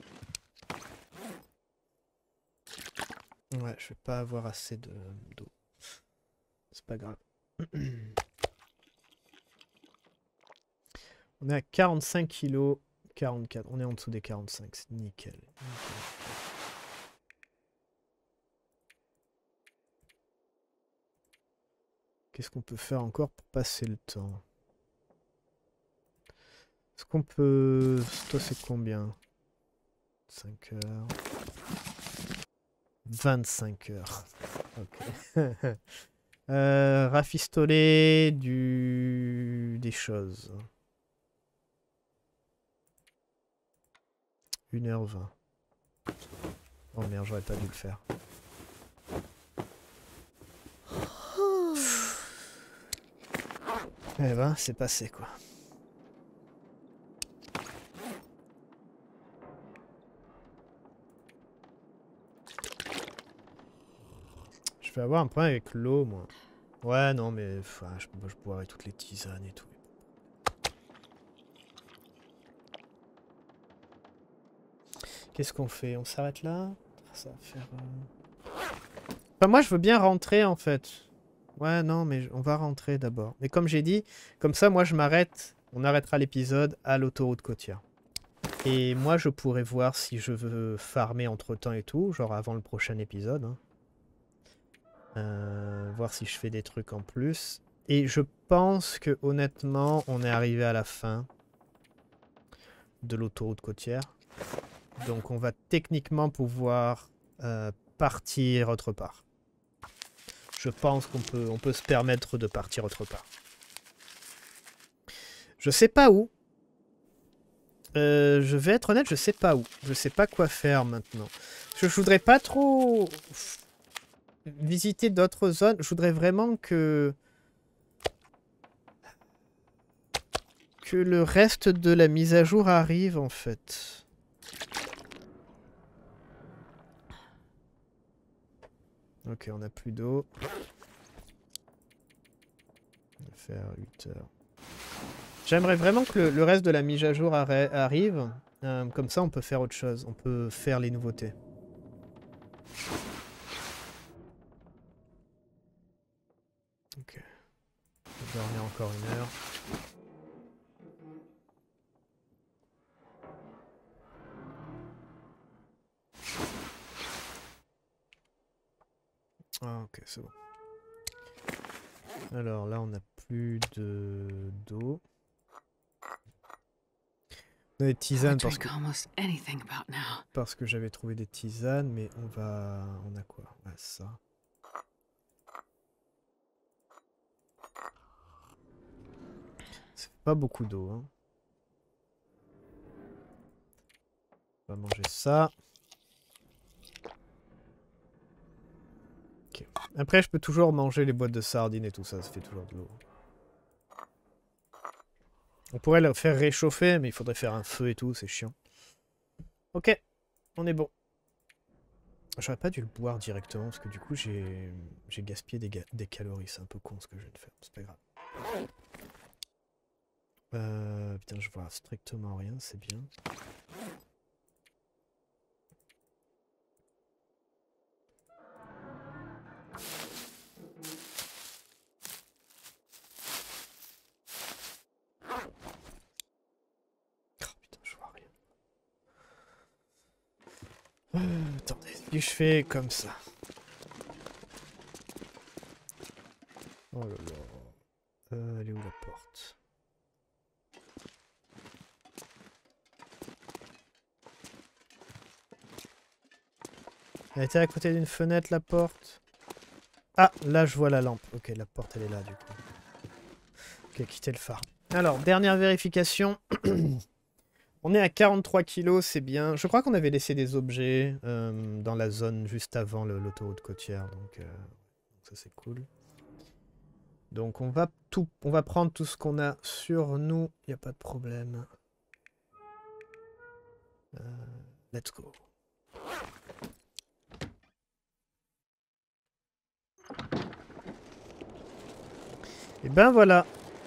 Ouais, je vais pas avoir assez d'eau. C'est pas grave. On est à 45 kilos, 44. On est en dessous des 45, c'est nickel. Qu'est-ce qu'on peut faire encore pour passer le temps? Est-ce qu'on peut... Toi, c'est combien? 5 heures. 25 heures. Ok. Rafistoler des choses. 1h20. Oh merde, j'aurais pas dû le faire. Eh ben, c'est passé quoi. Je vais avoir un problème avec l'eau, moi. Ouais, non, mais je boirai toutes les tisanes et tout. Qu'est-ce qu'on fait? On s'arrête là? Ça va faire... Enfin, moi, je veux bien rentrer, en fait. Ouais, non, mais on va rentrer d'abord. Mais comme j'ai dit, comme ça, moi, je m'arrête. On arrêtera l'épisode à l'autoroute côtière. Et moi, je pourrais voir si je veux farmer entre-temps et tout, genre avant le prochain épisode. Hein. Voir si je fais des trucs en plus. Et je pense que, honnêtement, on est arrivé à la fin de l'autoroute côtière. Donc, on va techniquement pouvoir partir autre part. Je pense qu'on peut se permettre de partir autre part. Je sais pas où. Je vais être honnête, je sais pas où. Je sais pas quoi faire maintenant. Je voudrais pas trop visiter d'autres zones. Je voudrais vraiment que le reste de la mise à jour arrive en fait. Ok, on n'a plus d'eau. On va faire 8 heures. J'aimerais vraiment que le reste de la mise à jour arrive. Comme ça, on peut faire autre chose. On peut faire les nouveautés. Ok. Je vais dormir encore 1 heure. Ah, ok, c'est bon. Alors là, on n'a plus d'eau. On a des tisanes parce que j'avais trouvé des tisanes, mais on a quoi? Ouais, ça. C'est pas beaucoup d'eau. Hein. On va manger ça. Okay. Après, je peux toujours manger les boîtes de sardines et tout ça, ça fait toujours de l'eau. On pourrait le faire réchauffer, mais il faudrait faire un feu et tout, c'est chiant. Ok, on est bon. J'aurais pas dû le boire directement parce que du coup j'ai gaspillé des calories. C'est un peu con ce que je viens de faire. C'est pas grave. Putain, je vois strictement rien, c'est bien. Oh putain, je vois rien. Attendez, si je fais comme ça. Oh là là. Elle est où la porte? Elle était à côté d'une fenêtre, la porte. Ah, là je vois la lampe. Ok, la porte elle est là du coup. Ok, quitter le phare. Alors, dernière vérification. On est à 43 kilos, c'est bien. Je crois qu'on avait laissé des objets dans la zone juste avant l'autoroute côtière, donc ça c'est cool. Donc on va prendre tout ce qu'on a sur nous, il n'y a pas de problème. Let's go. Et ben voilà.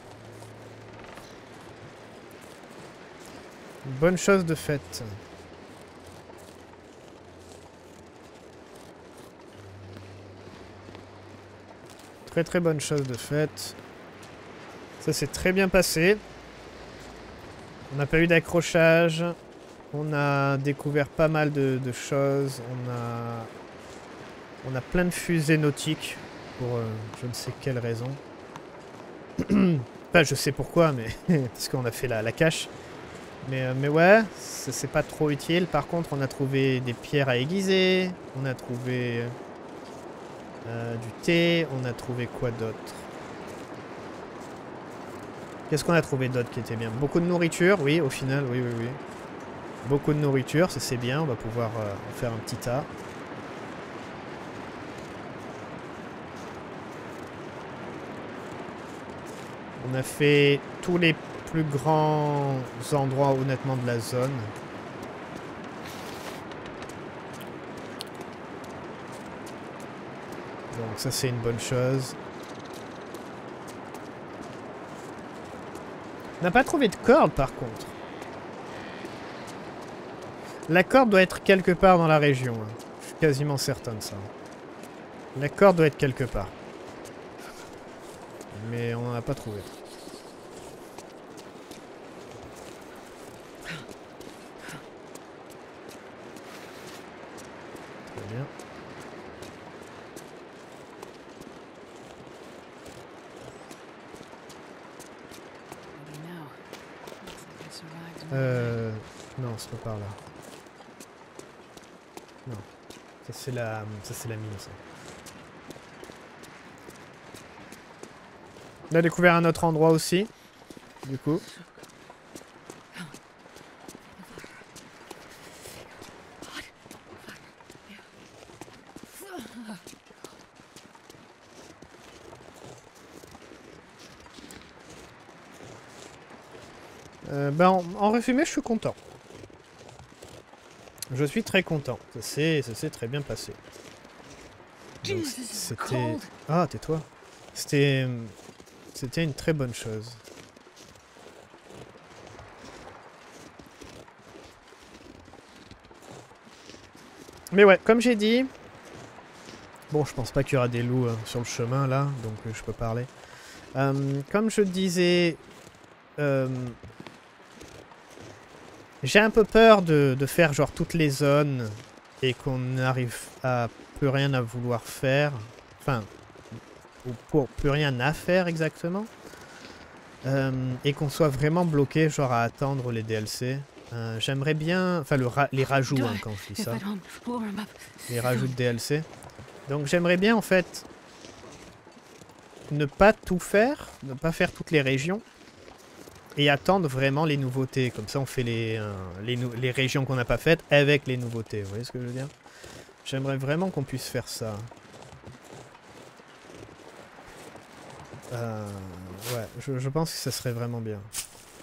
Une bonne chose de faite. Très très bonne chose de faite. Ça s'est très bien passé. On n'a pas eu d'accrochage. On a découvert pas mal de choses. On a plein de fusées nautiques pour je ne sais quelle raison. Enfin, je sais pourquoi, mais parce qu'on a fait la cache. Mais ouais, c'est pas trop utile. Par contre, on a trouvé des pierres à aiguiser. On a trouvé du thé. On a trouvé quoi d'autre? Qu'est-ce qu'on a trouvé d'autre qui était bien? Beaucoup de nourriture, oui, au final, oui, oui, oui. Beaucoup de nourriture, ça c'est bien. On va pouvoir en faire un petit tas. On a fait tous les plus grands endroits honnêtement de la zone. Donc ça c'est une bonne chose. On n'a pas trouvé de corde par contre. La corde doit être quelque part dans la région. Hein. Je suis quasiment certain de ça. La corde doit être quelque part. Mais on n'en a pas trouvé. Très bien. Non, c'est pas par là. Non. Ça c'est la mine, ça. On a découvert un autre endroit aussi. Du coup. Ben, en résumé, je suis content. Je suis très content. Ça s'est très bien passé. C'était... Ah, tais-toi. C'était une très bonne chose. Mais ouais, comme j'ai dit... Bon, je pense pas qu'il y aura des loups sur le chemin, là, donc je peux parler. Comme je disais... j'ai un peu peur de faire genre toutes les zones et qu'on n'arrive à plus rien à vouloir faire. Enfin, ou pour plus rien à faire exactement. Et qu'on soit vraiment bloqué genre à attendre les DLC. J'aimerais bien... Enfin, les rajouts hein, quand je dis ça. Les rajouts de DLC. Donc j'aimerais bien en fait ne pas tout faire, ne pas faire toutes les régions. Et attendre vraiment les nouveautés. Comme ça, on fait les régions qu'on n'a pas faites avec les nouveautés. Vous voyez ce que je veux dire? J'aimerais vraiment qu'on puisse faire ça. Ouais, je pense que ça serait vraiment bien.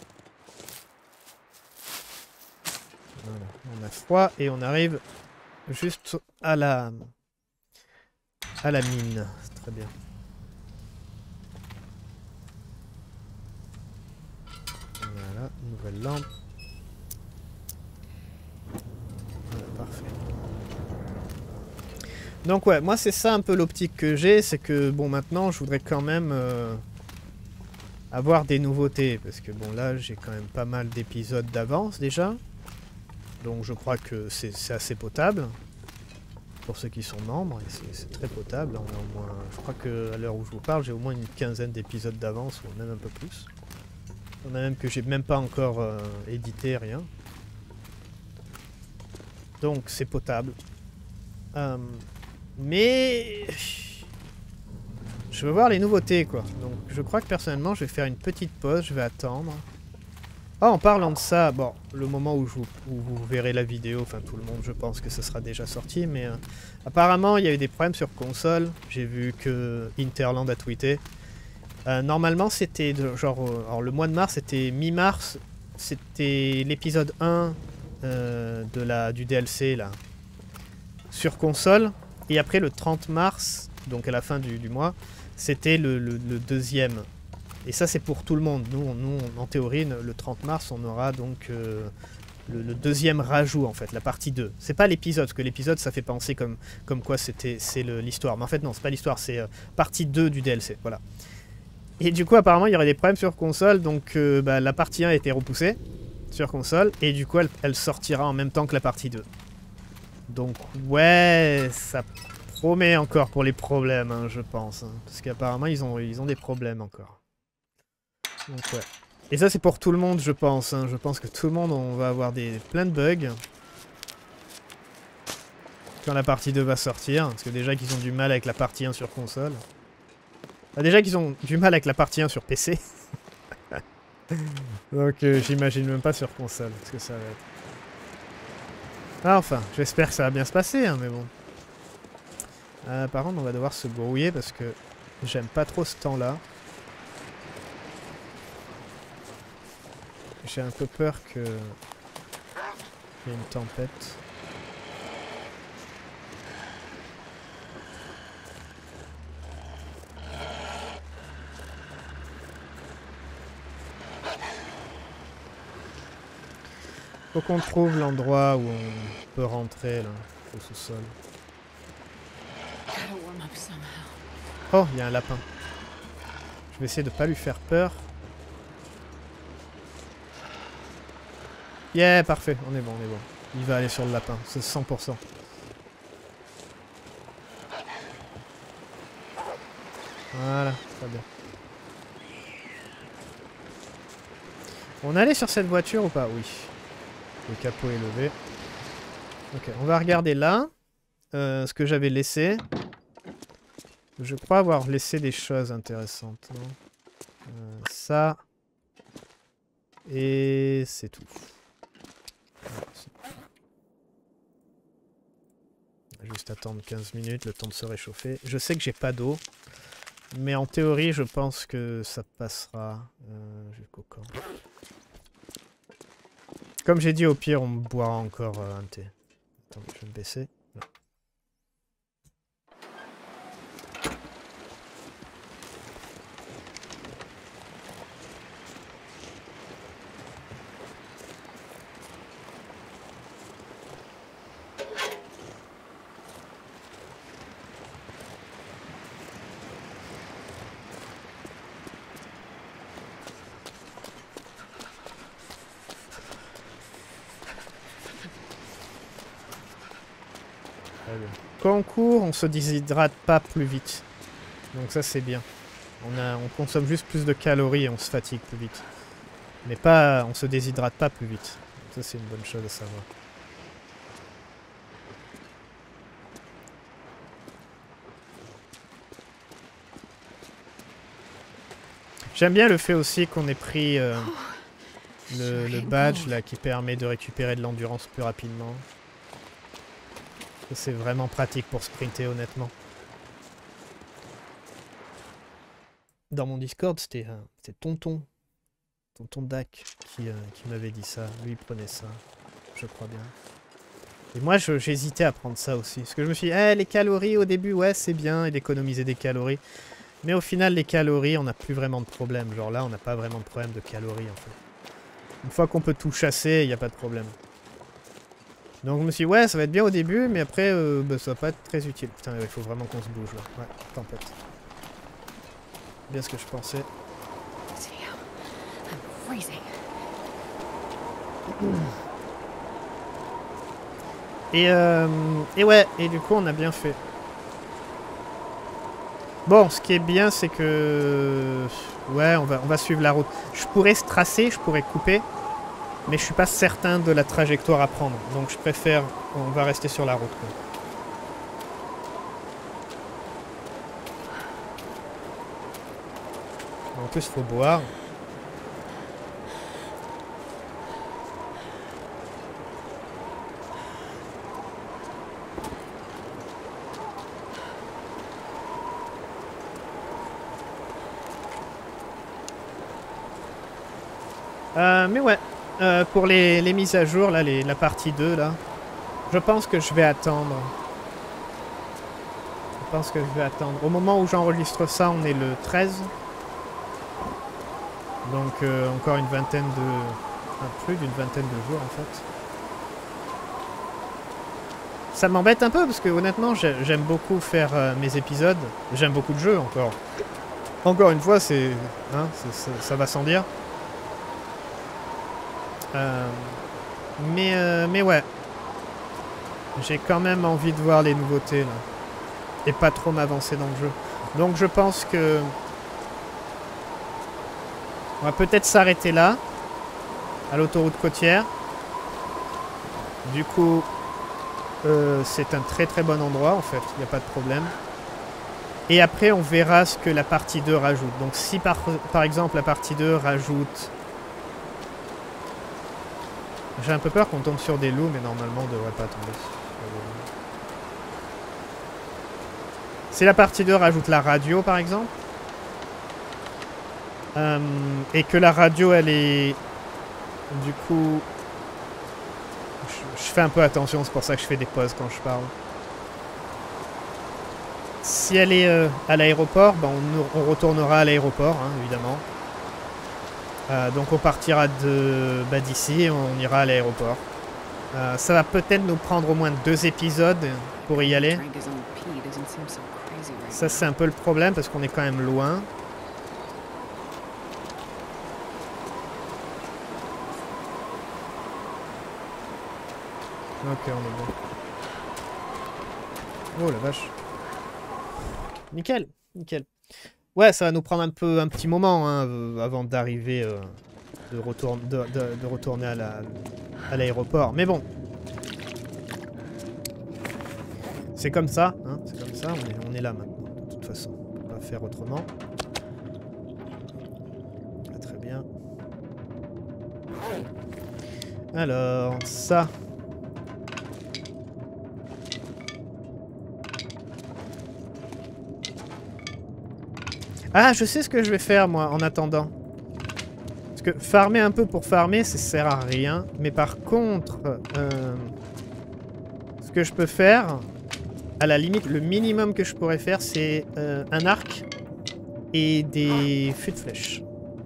Voilà. On a froid et on arrive juste à la mine. C'est très bien. Voilà, nouvelle lampe. Voilà, parfait. Donc ouais, moi c'est ça un peu l'optique que j'ai, c'est que bon maintenant je voudrais quand même avoir des nouveautés, parce que bon là j'ai quand même pas mal d'épisodes d'avance déjà, donc je crois que c'est assez potable, pour ceux qui sont membres, et c'est très potable, on a au moins, je crois qu'à l'heure où je vous parle j'ai au moins une quinzaine d'épisodes d'avance, ou même un peu plus. On a même que j'ai même pas encore édité, rien. Donc c'est potable. Mais je veux voir les nouveautés quoi. Donc je crois que personnellement je vais faire une petite pause, je vais attendre. Ah, en parlant de ça, bon, le moment où vous verrez la vidéo, enfin tout le monde je pense que ce sera déjà sorti, mais apparemment il y a eu des problèmes sur console. J'ai vu que Interland a tweeté. Normalement c'était genre, alors le mois de mars c'était mi-mars, c'était l'épisode 1 du DLC là, sur console, et après le 30 mars, donc à la fin du mois, c'était le deuxième. Et ça c'est pour tout le monde. Nous en théorie, le 30 mars, on aura donc le deuxième rajout en fait, la partie 2. C'est pas l'épisode, parce que l'épisode ça fait penser comme quoi c'est l'histoire. Mais en fait non, c'est pas l'histoire, c'est partie 2 du DLC, voilà. Et du coup apparemment il y aurait des problèmes sur console, donc la partie 1 a été repoussée sur console, et du coup elle sortira en même temps que la partie 2. Donc ouais, ça promet encore pour les problèmes, hein, je pense. Hein, parce qu'apparemment ils ont des problèmes encore. Donc ouais. Et ça c'est pour tout le monde je pense. Hein. Je pense que tout le monde on va avoir plein de bugs. Quand la partie 2 va sortir. Parce que déjà qu'ils ont du mal avec la partie 1 sur console. Enfin, déjà qu'ils ont du mal avec la partie 1 sur PC. Donc j'imagine même pas sur console ce que ça va être. Ah, enfin, j'espère que ça va bien se passer, hein, mais bon. Par contre, on va devoir se brouiller parce que j'aime pas trop ce temps-là. J'ai un peu peur qu'il y ait une tempête. Faut qu'on trouve l'endroit où on peut rentrer là, au sous-sol. Oh, il y a un lapin. Je vais essayer de pas lui faire peur. Yeah, parfait, on est bon, on est bon. Il va aller sur le lapin, c'est 100%. Voilà, très bien. On allait sur cette voiture ou pas? Oui. Le capot est levé. Ok, on va regarder là. Ce que j'avais laissé. Je crois avoir laissé des choses intéressantes. Ça. Et c'est tout. Voilà, on va juste attendre 15 minutes, le temps de se réchauffer. Je sais que j'ai pas d'eau. Mais en théorie, je pense que ça passera jusqu'au camp. Comme j'ai dit, au pire, on boira encore un thé. Attends, je vais me baisser. Non. Quand on court, on se déshydrate pas plus vite. Donc ça c'est bien. On consomme juste plus de calories et on se fatigue plus vite. Mais pas, on se déshydrate pas plus vite. Ça c'est une bonne chose à savoir. J'aime bien le fait aussi qu'on ait pris le badge là qui permet de récupérer de l'endurance plus rapidement. C'est vraiment pratique pour sprinter honnêtement. Dans mon Discord, c'était Tonton Dak qui m'avait dit ça. Lui il prenait ça, je crois bien. Et moi, j'hésitais à prendre ça aussi. Parce que je me suis dit, eh, les calories au début, ouais, c'est bien, et d'économiser des calories. Mais au final, les calories, on n'a plus vraiment de problème. Genre là, on n'a pas vraiment de problème de calories, en fait. Une fois qu'on peut tout chasser, il n'y a pas de problème. Donc je me suis dit, ouais, ça va être bien au début, mais après, bah, ça va pas être très utile. Putain, il faut vraiment qu'on se bouge, là. Ouais, tempête. Bien ce que je pensais. Et ouais, et du coup, on a bien fait. Bon, ce qui est bien, c'est que... Ouais, on va suivre la route. Je pourrais se tracer, je pourrais couper, mais je suis pas certain de la trajectoire à prendre. Donc je préfère... On va rester sur la route, quoi. En plus, il faut boire. Mais ouais, pour les mises à jour, là, la partie 2, là, je pense que je vais attendre. Je pense que je vais attendre. Au moment où j'enregistre ça, on est le 13. Donc encore une vingtaine de... Enfin, plus d'une vingtaine de jours, en fait. Ça m'embête un peu, parce que honnêtement, j'aime beaucoup faire mes épisodes. J'aime beaucoup de jeux, encore. Encore une fois, c'est... Hein, ça va sans dire. Mais ouais. J'ai quand même envie de voir les nouveautés, là. Et pas trop m'avancer dans le jeu. Donc je pense que... On va peut-être s'arrêter là. À l'autoroute côtière. Du coup... c'est un très très bon endroit, en fait. Il n'y a pas de problème. Et après, on verra ce que la partie 2 rajoute. Donc si par exemple la partie 2 rajoute... J'ai un peu peur qu'on tombe sur des loups, mais normalement on ne devrait pas tomber. Si la partie 2 rajoute la radio, par exemple, et que la radio, elle est... Du coup... Je fais un peu attention, c'est pour ça que je fais des pauses quand je parle. Si elle est à l'aéroport, ben on retournera à l'aéroport, hein, évidemment. Donc on partira d'ici et on ira à l'aéroport. Ça va peut-être nous prendre au moins 2 épisodes pour y aller. Ça c'est un peu le problème parce qu'on est quand même loin. Ok, on est bon. Oh la vache. Nickel, nickel. Ouais, ça va nous prendre un petit moment hein, avant d'arriver, de retourner à l'aéroport. Mais bon. C'est comme ça, hein, c'est comme ça, on est là maintenant, de toute façon. On peut pas faire autrement. Ah, très bien. Alors, ça... Ah, je sais ce que je vais faire, moi, en attendant. Parce que farmer un peu pour farmer, ça sert à rien. Mais par contre, ce que je peux faire, à la limite, le minimum que je pourrais faire, c'est un arc et des feux de flèches.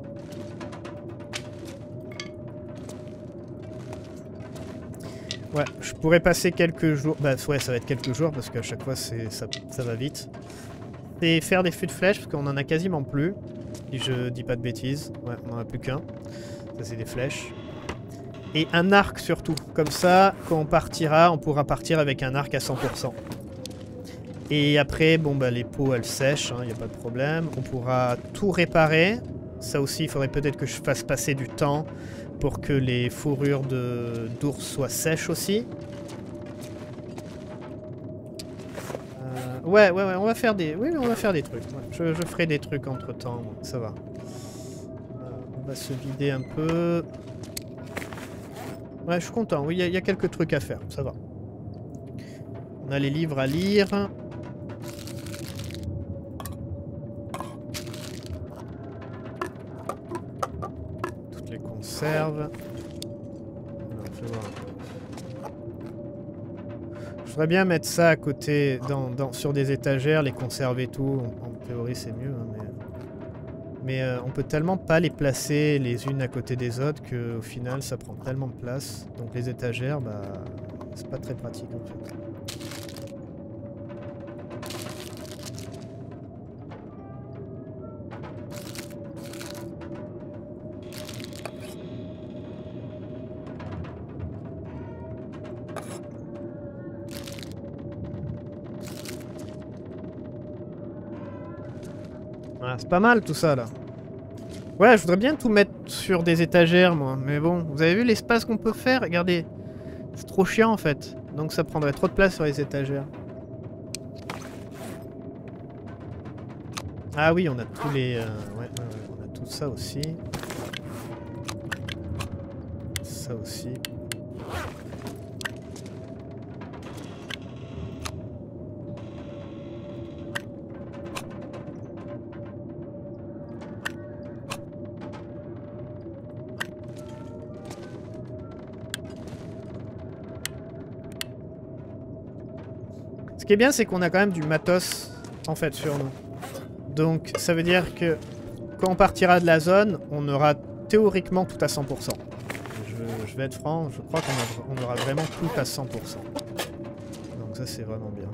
Ouais, je pourrais passer quelques jours... Bah ouais, ça va être quelques jours, parce qu'à chaque fois, ça va vite. Et faire des feux de flèches, parce qu'on en a quasiment plus. Si je dis pas de bêtises. Ouais, on en a plus qu'un. Ça, c'est des flèches. Et un arc, surtout. Comme ça, quand on partira, on pourra partir avec un arc à 100%. Et après, bon, bah, les peaux, elles sèchent, il n'y a pas de problème. On pourra tout réparer. Ça aussi, il faudrait peut-être que je fasse passer du temps pour que les fourrures d'ours soient sèches aussi. Ouais, on va faire des... Oui, on va faire des trucs. Ouais. Je ferai des trucs entre-temps, ça va. On va se vider un peu. Ouais, je suis content. Oui, il y a quelques trucs à faire, ça va. On a les livres à lire. Toutes les conserves. Alors, je vais voir. voudrais bien mettre ça à côté, sur des étagères, les conserver tout. En théorie, c'est mieux. Hein, mais on peut tellement pas les placer les unes à côté des autres qu'au final, ça prend tellement de place. Donc les étagères, bah, c'est pas très pratique en fait. Ah, c'est pas mal tout ça là. Ouais, je voudrais bien tout mettre sur des étagères moi. Mais bon, vous avez vu l'espace qu'on peut faire? Regardez. C'est trop chiant en fait. Donc ça prendrait trop de place sur les étagères. Ah oui, on a tous les... ouais, on a tout ça aussi. Ça aussi. Ce qui est bien, c'est qu'on a quand même du matos, en fait, sur nous. Donc, ça veut dire que quand on partira de la zone, on aura théoriquement tout à 100%. Je vais être franc, je crois qu'on aura vraiment tout à 100%. Donc ça, c'est vraiment bien.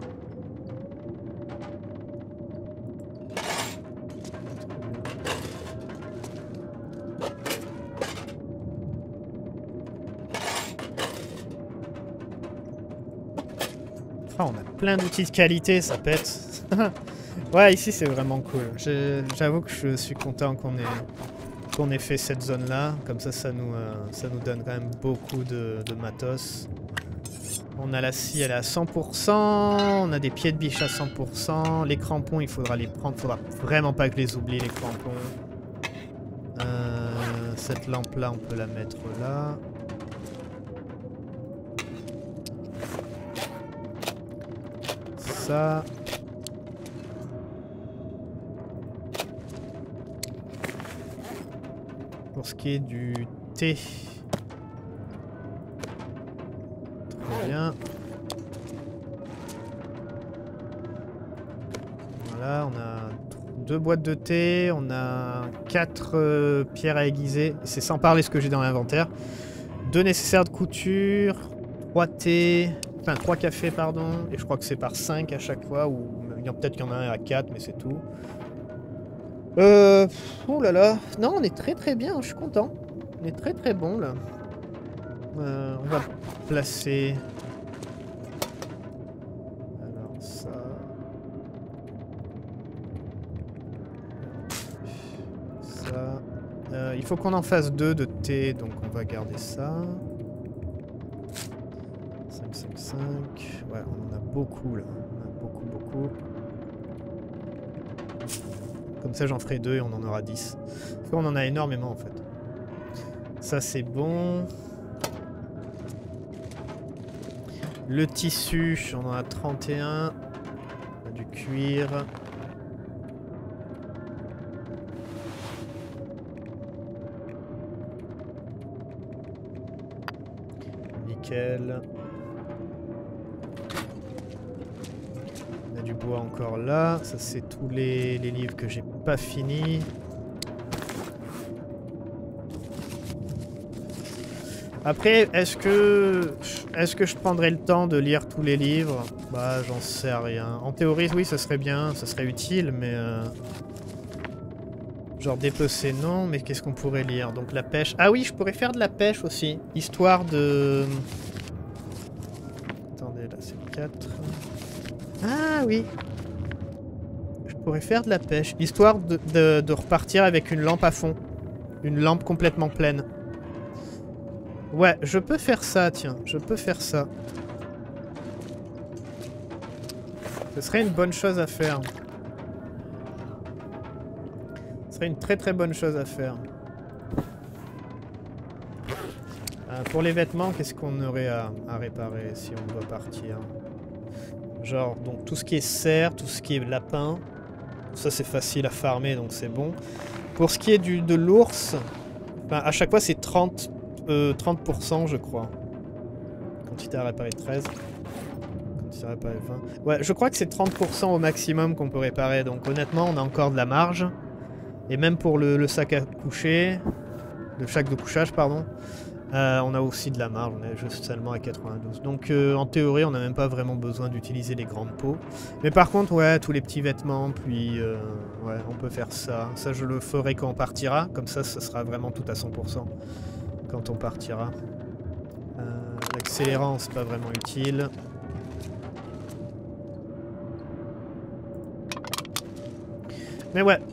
On a plein d'outils de qualité, ça pète. Ouais, ici c'est vraiment cool. J'avoue que je suis content qu'on ait fait cette zone-là. Comme ça nous donne quand même beaucoup de matos. On a la scie, elle est à 100%. On a des pieds de biche à 100%. Les crampons, il faudra les prendre. Faudra vraiment pas que je les oublie, les crampons. Cette lampe-là, on peut la mettre là. Ça. Pour ce qui est du thé. Très bien. Voilà, on a 2 boîtes de thé, on a 4 pierres à aiguiser. C'est sans parler ce que j'ai dans l'inventaire. 2 nécessaires de couture, 3 thés... Enfin, 3 cafés, pardon. Et je crois que c'est par 5 à chaque fois. Ou peut-être qu'il y en a un à 4, mais c'est tout. Oh là là. Non, on est très très bien. Je suis content. On est très très bon, là. On va placer... Alors, ça... Ça... il faut qu'on en fasse 2 de thé, donc on va garder ça. 5. Ouais, on en a beaucoup là. On en a beaucoup. Comme ça, j'en ferai 2 et on en aura 10. Parce qu'on en a énormément en fait. Ça, c'est bon. Le tissu, on en a 31. On a du cuir. Nickel. Du bois encore là, ça c'est tous les livres que j'ai pas fini. Après, est-ce que je prendrais le temps de lire tous les livres? Bah, j'en sais rien. En théorie, oui, ça serait bien, ça serait utile, mais... Genre dépecer, non, mais qu'est-ce qu'on pourrait lire? Donc la pêche... Ah oui, je pourrais faire de la pêche aussi, histoire de... Attendez, là c'est 4... Ah oui. Je pourrais faire de la pêche. Histoire de repartir avec une lampe à fond. Une lampe complètement pleine. Ouais, je peux faire ça, tiens. Je peux faire ça. Ce serait une bonne chose à faire. Ce serait une très très bonne chose à faire. Pour les vêtements, qu'est-ce qu'on aurait à réparer si on doit partir ? Genre, donc tout ce qui est cerf, tout ce qui est lapin, ça c'est facile à farmer donc c'est bon. Pour ce qui est de l'ours, à chaque fois c'est 30% je crois. Quantité à réparer 13. dirais pas F20. Ouais, je crois que c'est 30% au maximum qu'on peut réparer. Donc honnêtement, on a encore de la marge. Et même pour le sac à coucher, le sac de couchage, pardon, on a aussi de la marge. On est juste seulement à 92. Donc en théorie, on n'a même pas vraiment besoin d'utiliser les grandes pots. Mais par contre, ouais, tous les petits vêtements, puis ouais, on peut faire ça. Ça, je le ferai quand on partira. Comme ça sera vraiment tout à 100% quand on partira. L'accélérant, c'est pas vraiment utile. Mais ouais.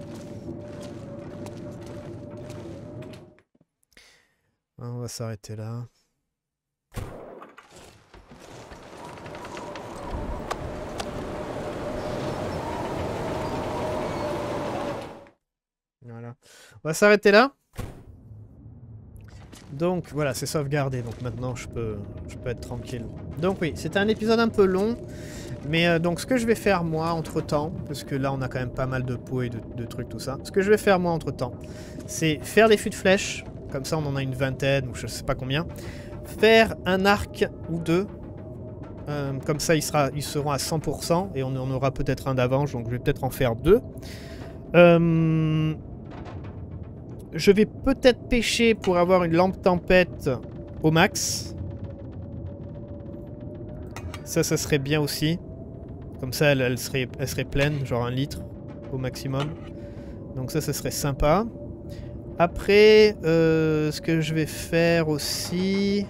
On va s'arrêter là. Voilà. On va s'arrêter là. Donc voilà, c'est sauvegardé, donc maintenant je peux être tranquille. Donc oui, c'était un épisode un peu long, mais donc ce que je vais faire moi entre temps, parce que là on a quand même pas mal de pots et de trucs tout ça, ce que je vais faire moi entre temps, c'est faire des fûts de flèches, comme ça on en a une vingtaine ou je sais pas combien, faire un arc ou deux, comme ça ils seront à 100% et on en aura peut-être un d'avance, donc je vais peut-être en faire deux. Je vais peut-être pêcher pour avoir une lampe tempête au max. Ça serait bien aussi. Comme ça, elle serait pleine, genre 1 litre au maximum. Donc ça serait sympa. Après, ce que je vais faire aussi...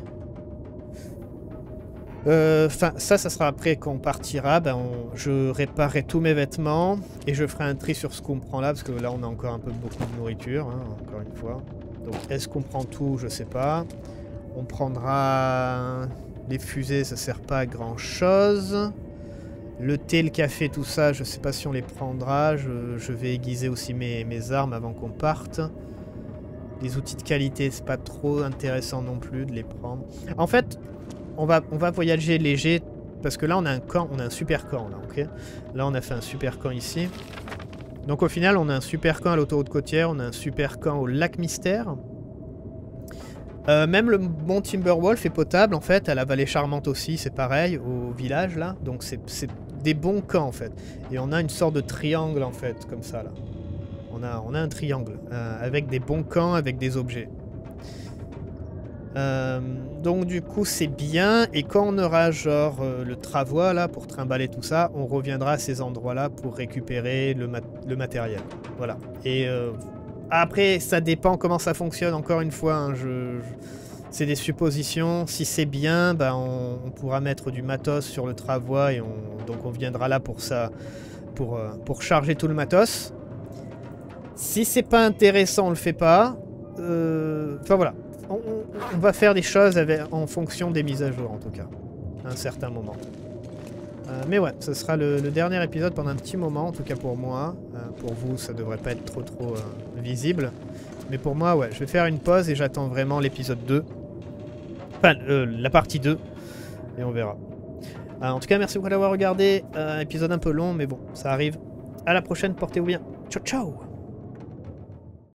Enfin, ça sera après quand on partira. Ben je réparerai tous mes vêtements et je ferai un tri sur ce qu'on prend là, parce que là on a encore un peu beaucoup de nourriture, hein, encore une fois. Donc est-ce qu'on prend tout? Je sais pas. On prendra les fusées, ça sert pas à grand chose. Le thé, le café, tout ça, je sais pas si on les prendra. Je vais aiguiser aussi mes armes avant qu'on parte. Les outils de qualité, c'est pas trop intéressant non plus de les prendre. En fait, on va voyager léger, parce que là on a un camp, on a un super camp là, ok. Là on a fait un super camp ici. Donc au final on a un super camp à l'autoroute côtière, on a un super camp au lac Mystère. Même le mont Timberwolf est potable en fait, à la vallée charmante aussi, c'est pareil, au village là. Donc c'est des bons camps en fait. Et on a une sorte de triangle en fait, comme ça là. On a un triangle, avec des bons camps, avec des objets. Donc du coup c'est bien, et quand on aura genre le travois là pour trimballer tout ça, on reviendra à ces endroits là pour récupérer le matériel. Voilà. Et après ça dépend comment ça fonctionne, encore une fois, hein, c'est des suppositions. Si c'est bien, bah, on pourra mettre du matos sur le travois et donc on viendra là pour ça, pour charger tout le matos. Si c'est pas intéressant, on le fait pas. Enfin voilà. On va faire des choses en fonction des mises à jour, en tout cas, à un certain moment. Mais ouais, ce sera le dernier épisode pendant un petit moment, en tout cas pour moi. Pour vous, ça devrait pas être trop visible. Mais pour moi, ouais, je vais faire une pause et j'attends vraiment l'épisode 2. Enfin, la partie 2. Et on verra. En tout cas, merci beaucoup d'avoir regardé. Épisode un peu long, mais bon, ça arrive. À la prochaine, portez-vous bien. Ciao, ciao!